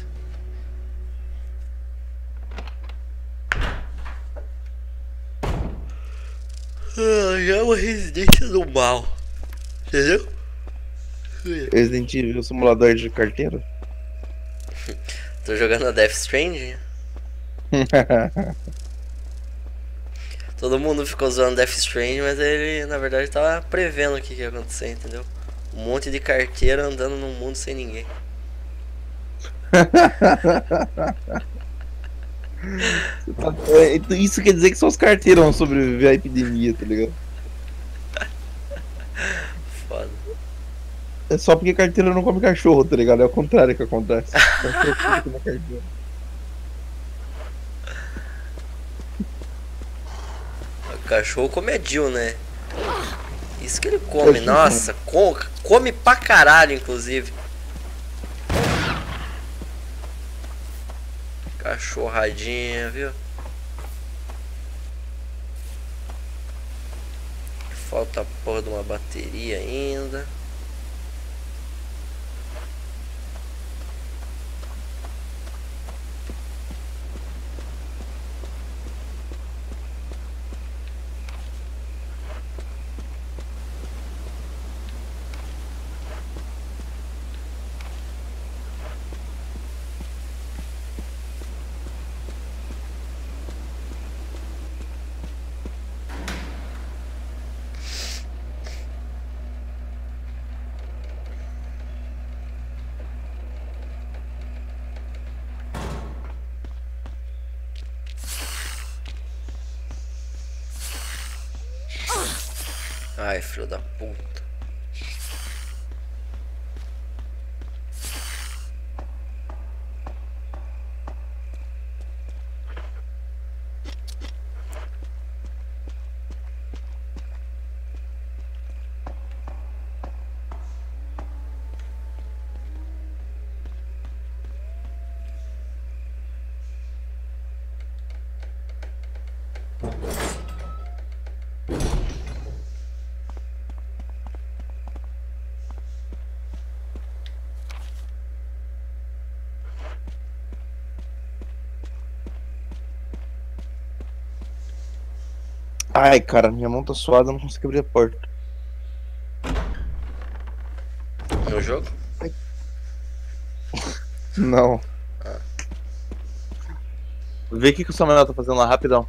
Já é uma residência do mal. Entendeu? Resident Evil simulador de carteira. Tô jogando a Death Stranding. Todo mundo ficou zoando Death Stranding, mas ele na verdade tava prevendo o que ia acontecer, entendeu? Um monte de carteira andando num mundo sem ninguém. Isso quer dizer que só os carteiros vão sobreviver à epidemia, tá ligado? Foda. É só porque carteira não come cachorro, tá ligado? É o contrário que acontece. Cachorro come carteira. O cachorro come a Jill, né? Isso que ele come, nossa, come pra caralho, inclusive. Cachorradinha, viu? Falta a porra de uma bateria ainda. Ai, filho da puta. Ai, cara, minha mão tá suada, eu não consigo abrir a porta. No jogo? Não. Vê o que o Samuel tá fazendo lá, rapidão.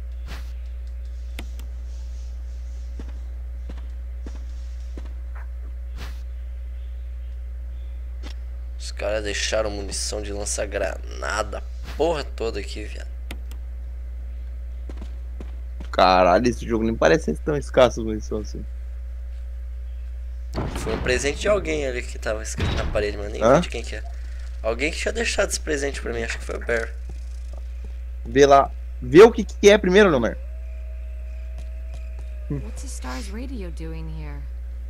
Os caras deixaram munição de lança-granada, porra toda aqui, viado. Caralho, esse jogo nem parece ser tão escasso munição assim. Foi um presente de alguém ali que tava escrito na parede, mas nem Hã? vi de quem que é. Alguém que tinha deixado esse presente pra mim, acho que foi o Bear. Vê lá. Vê o que é primeiro, Nomer. What's the Star's radio doing here?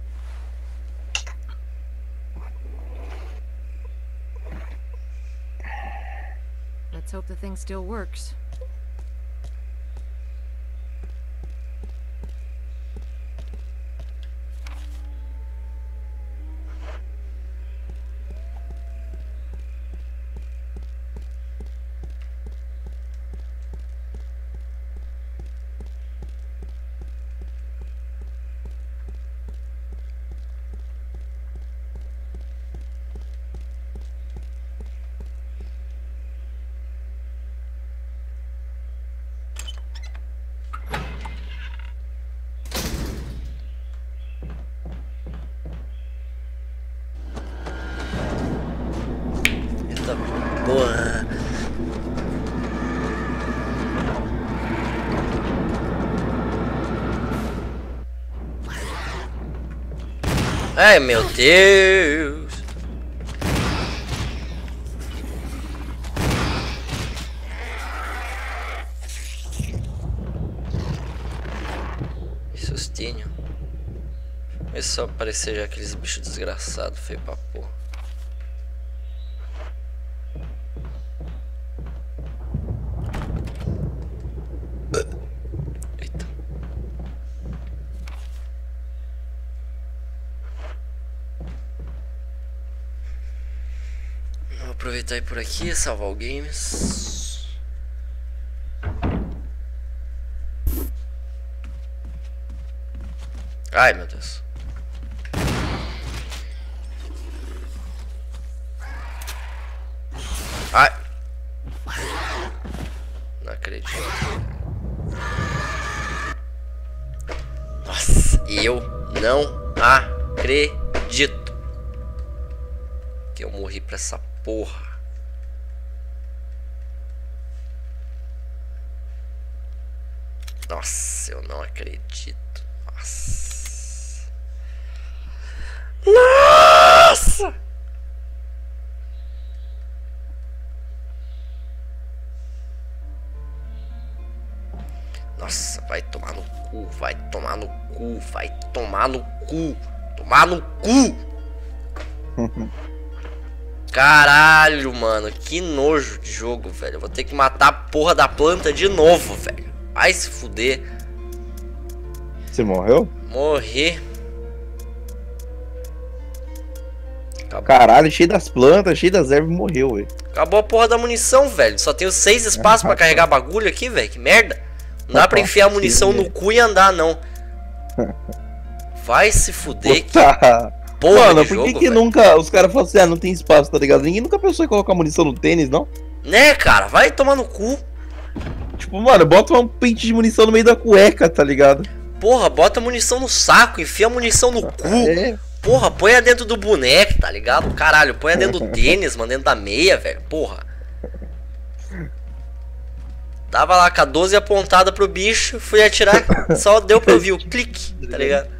Let's hope the thing still works. porra. Ai, meu Deus. Que sustinho. É só aparecer já aqueles bichos desgraçados, feio pra porra. Eita. Vou aproveitar e ir por aqui, salvar o games. Ai, meu Deus. Ai. Não acredito. Nossa, eu não acredito que eu morri pra essa porra. Nossa, eu não acredito. Nossa. Nossa! Nossa, vai tomar no cu, vai tomar no cu, vai tomar no cu, tomar no cu. Caralho, mano, que nojo de jogo, velho. Eu vou ter que matar a porra da planta de novo, velho. Vai se fuder. Você morreu? Morrer. Acabou. Caralho, cheio das plantas, cheio das ervas, morreu, velho. Acabou a porra da munição, velho. Só tenho 6 espaços pra carregar bagulho aqui, velho. Que merda. Não dá pra enfiar a munição no cu e andar, não. Vai se fuder. Que porra. Mano, de por jogo, que velho. nunca os caras falam assim, ah, não tem espaço, tá ligado? Ninguém nunca pensou em colocar munição no tênis, não? Né, cara? Vai tomar no cu. Tipo, mano, bota um pente de munição no meio da cueca, tá ligado? Porra, bota munição no saco, enfia a munição no cu. É. Porra, põe dentro do boneco, tá ligado? Caralho, põe dentro do tênis, mano, dentro da meia, velho. Porra. Tava lá com a 12 apontada pro bicho, fui atirar, só deu pra ouvir o clique, tá ligado?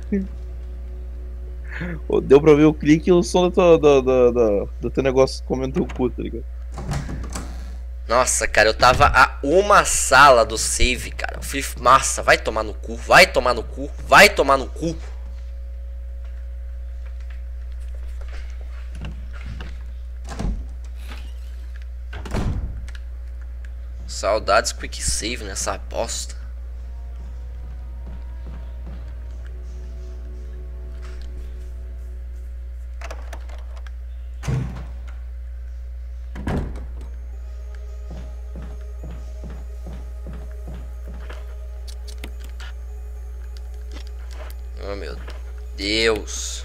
Deu pra ver o clique e o som do teu negócio comendo teu cu, tá ligado? Nossa, cara, eu tava a uma sala do save, cara. Eu fui, massa, vai tomar no cu, vai tomar no cu, vai tomar no cu. Saudades quick save nessa bosta. Oh, meu Deus.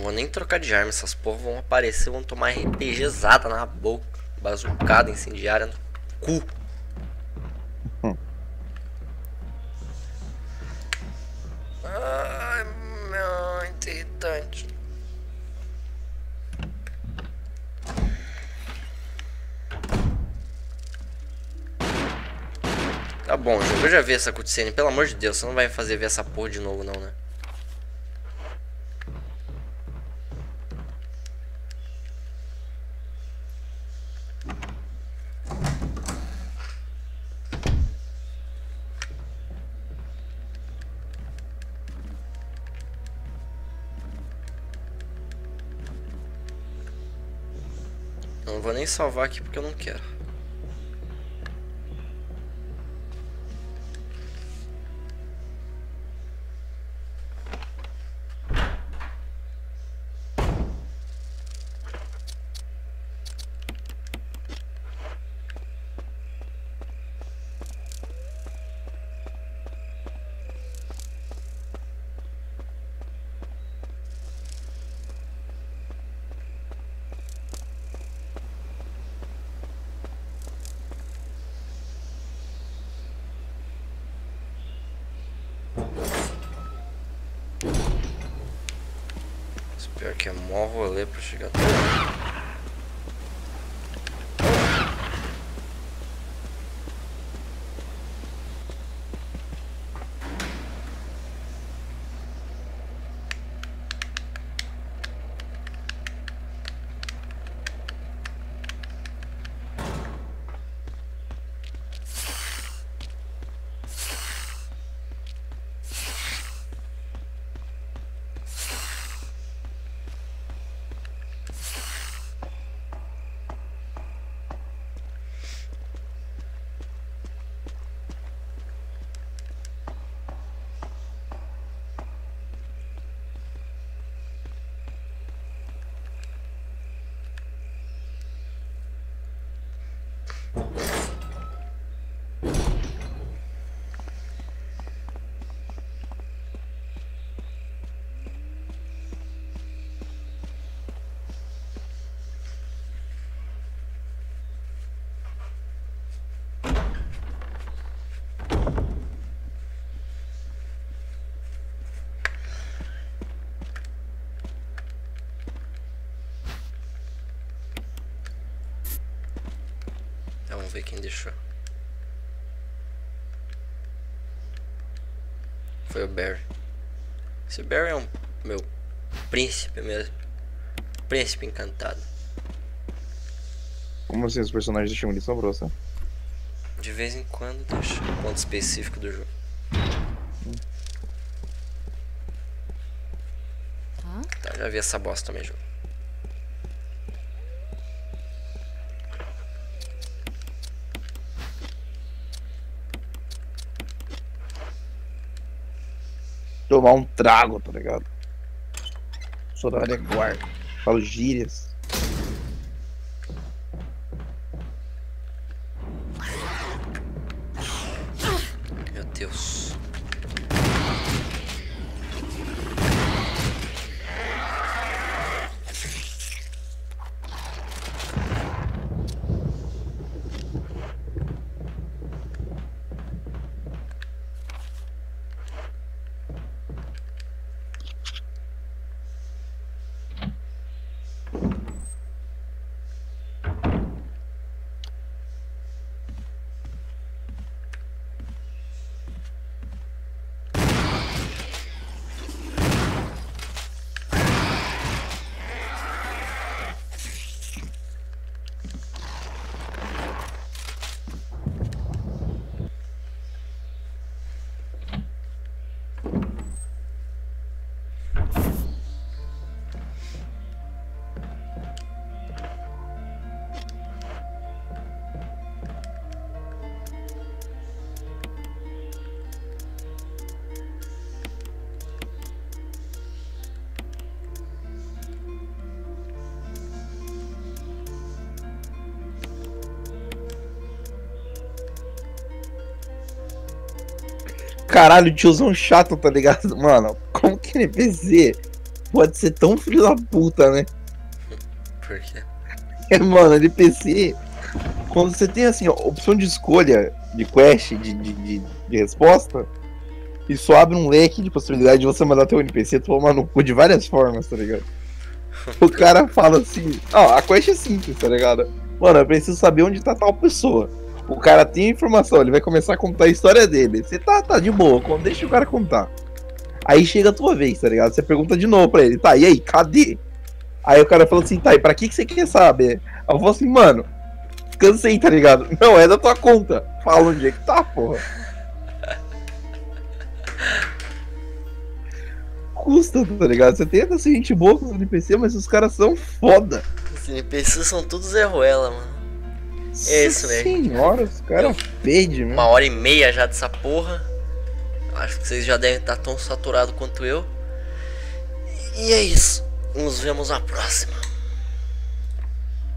vou nem trocar de arma. Essas porra vão aparecer, vão tomar RPGzada na boca. Bazucada incendiária no cu. Ai, muito irritante. Tá bom, jogo, eu já vi essa cutscene. Pelo amor de Deus, você não vai me fazer ver essa porra de novo não, né? Eu não vou nem salvar aqui porque eu não quero. Pior que é mó rolê pra chegar até lá. Vamos ver quem deixou. Foi o Barry. Esse Barry é meu príncipe mesmo. Príncipe encantado. Como assim os personagens deixam ele sombrosa? De vez em quando deixa um ponto específico do jogo. Tá, já vi essa bosta também, jogo. Tomar um trago, tá ligado? Soraya guarda. Falo gírias. Meu Deus. Caralho, tiozão chato, tá ligado? Mano, como que NPC pode ser tão filho da puta, né? Por quê? Mano, NPC, quando você tem assim, ó, opção de escolha de quest, de resposta, isso abre um leque de possibilidade de você mandar teu NPC tomar no cu de várias formas, tá ligado? O cara fala assim, a quest é simples, tá ligado? Mano, eu preciso saber onde tá tal pessoa. O cara tem a informação, ele vai começar a contar a história dele. Você tá de boa, deixa o cara contar. Aí chega a tua vez, tá ligado? Você pergunta de novo pra ele, tá, e aí, cadê? Aí o cara falou assim, tá, e pra que você quer saber? Aí eu falo assim, mano, cansei, tá ligado? Não, é da tua conta. Fala onde é que tá, porra. Custa, tá ligado? Você tenta ser gente boa com os NPC, mas os caras são foda. Os NPCs são todos Zerruela, mano. É isso mesmo. Senhora, os caras pedem, mano. 1h30 já dessa porra. Acho que vocês já devem estar tão saturados quanto eu. E é isso. Nos vemos na próxima.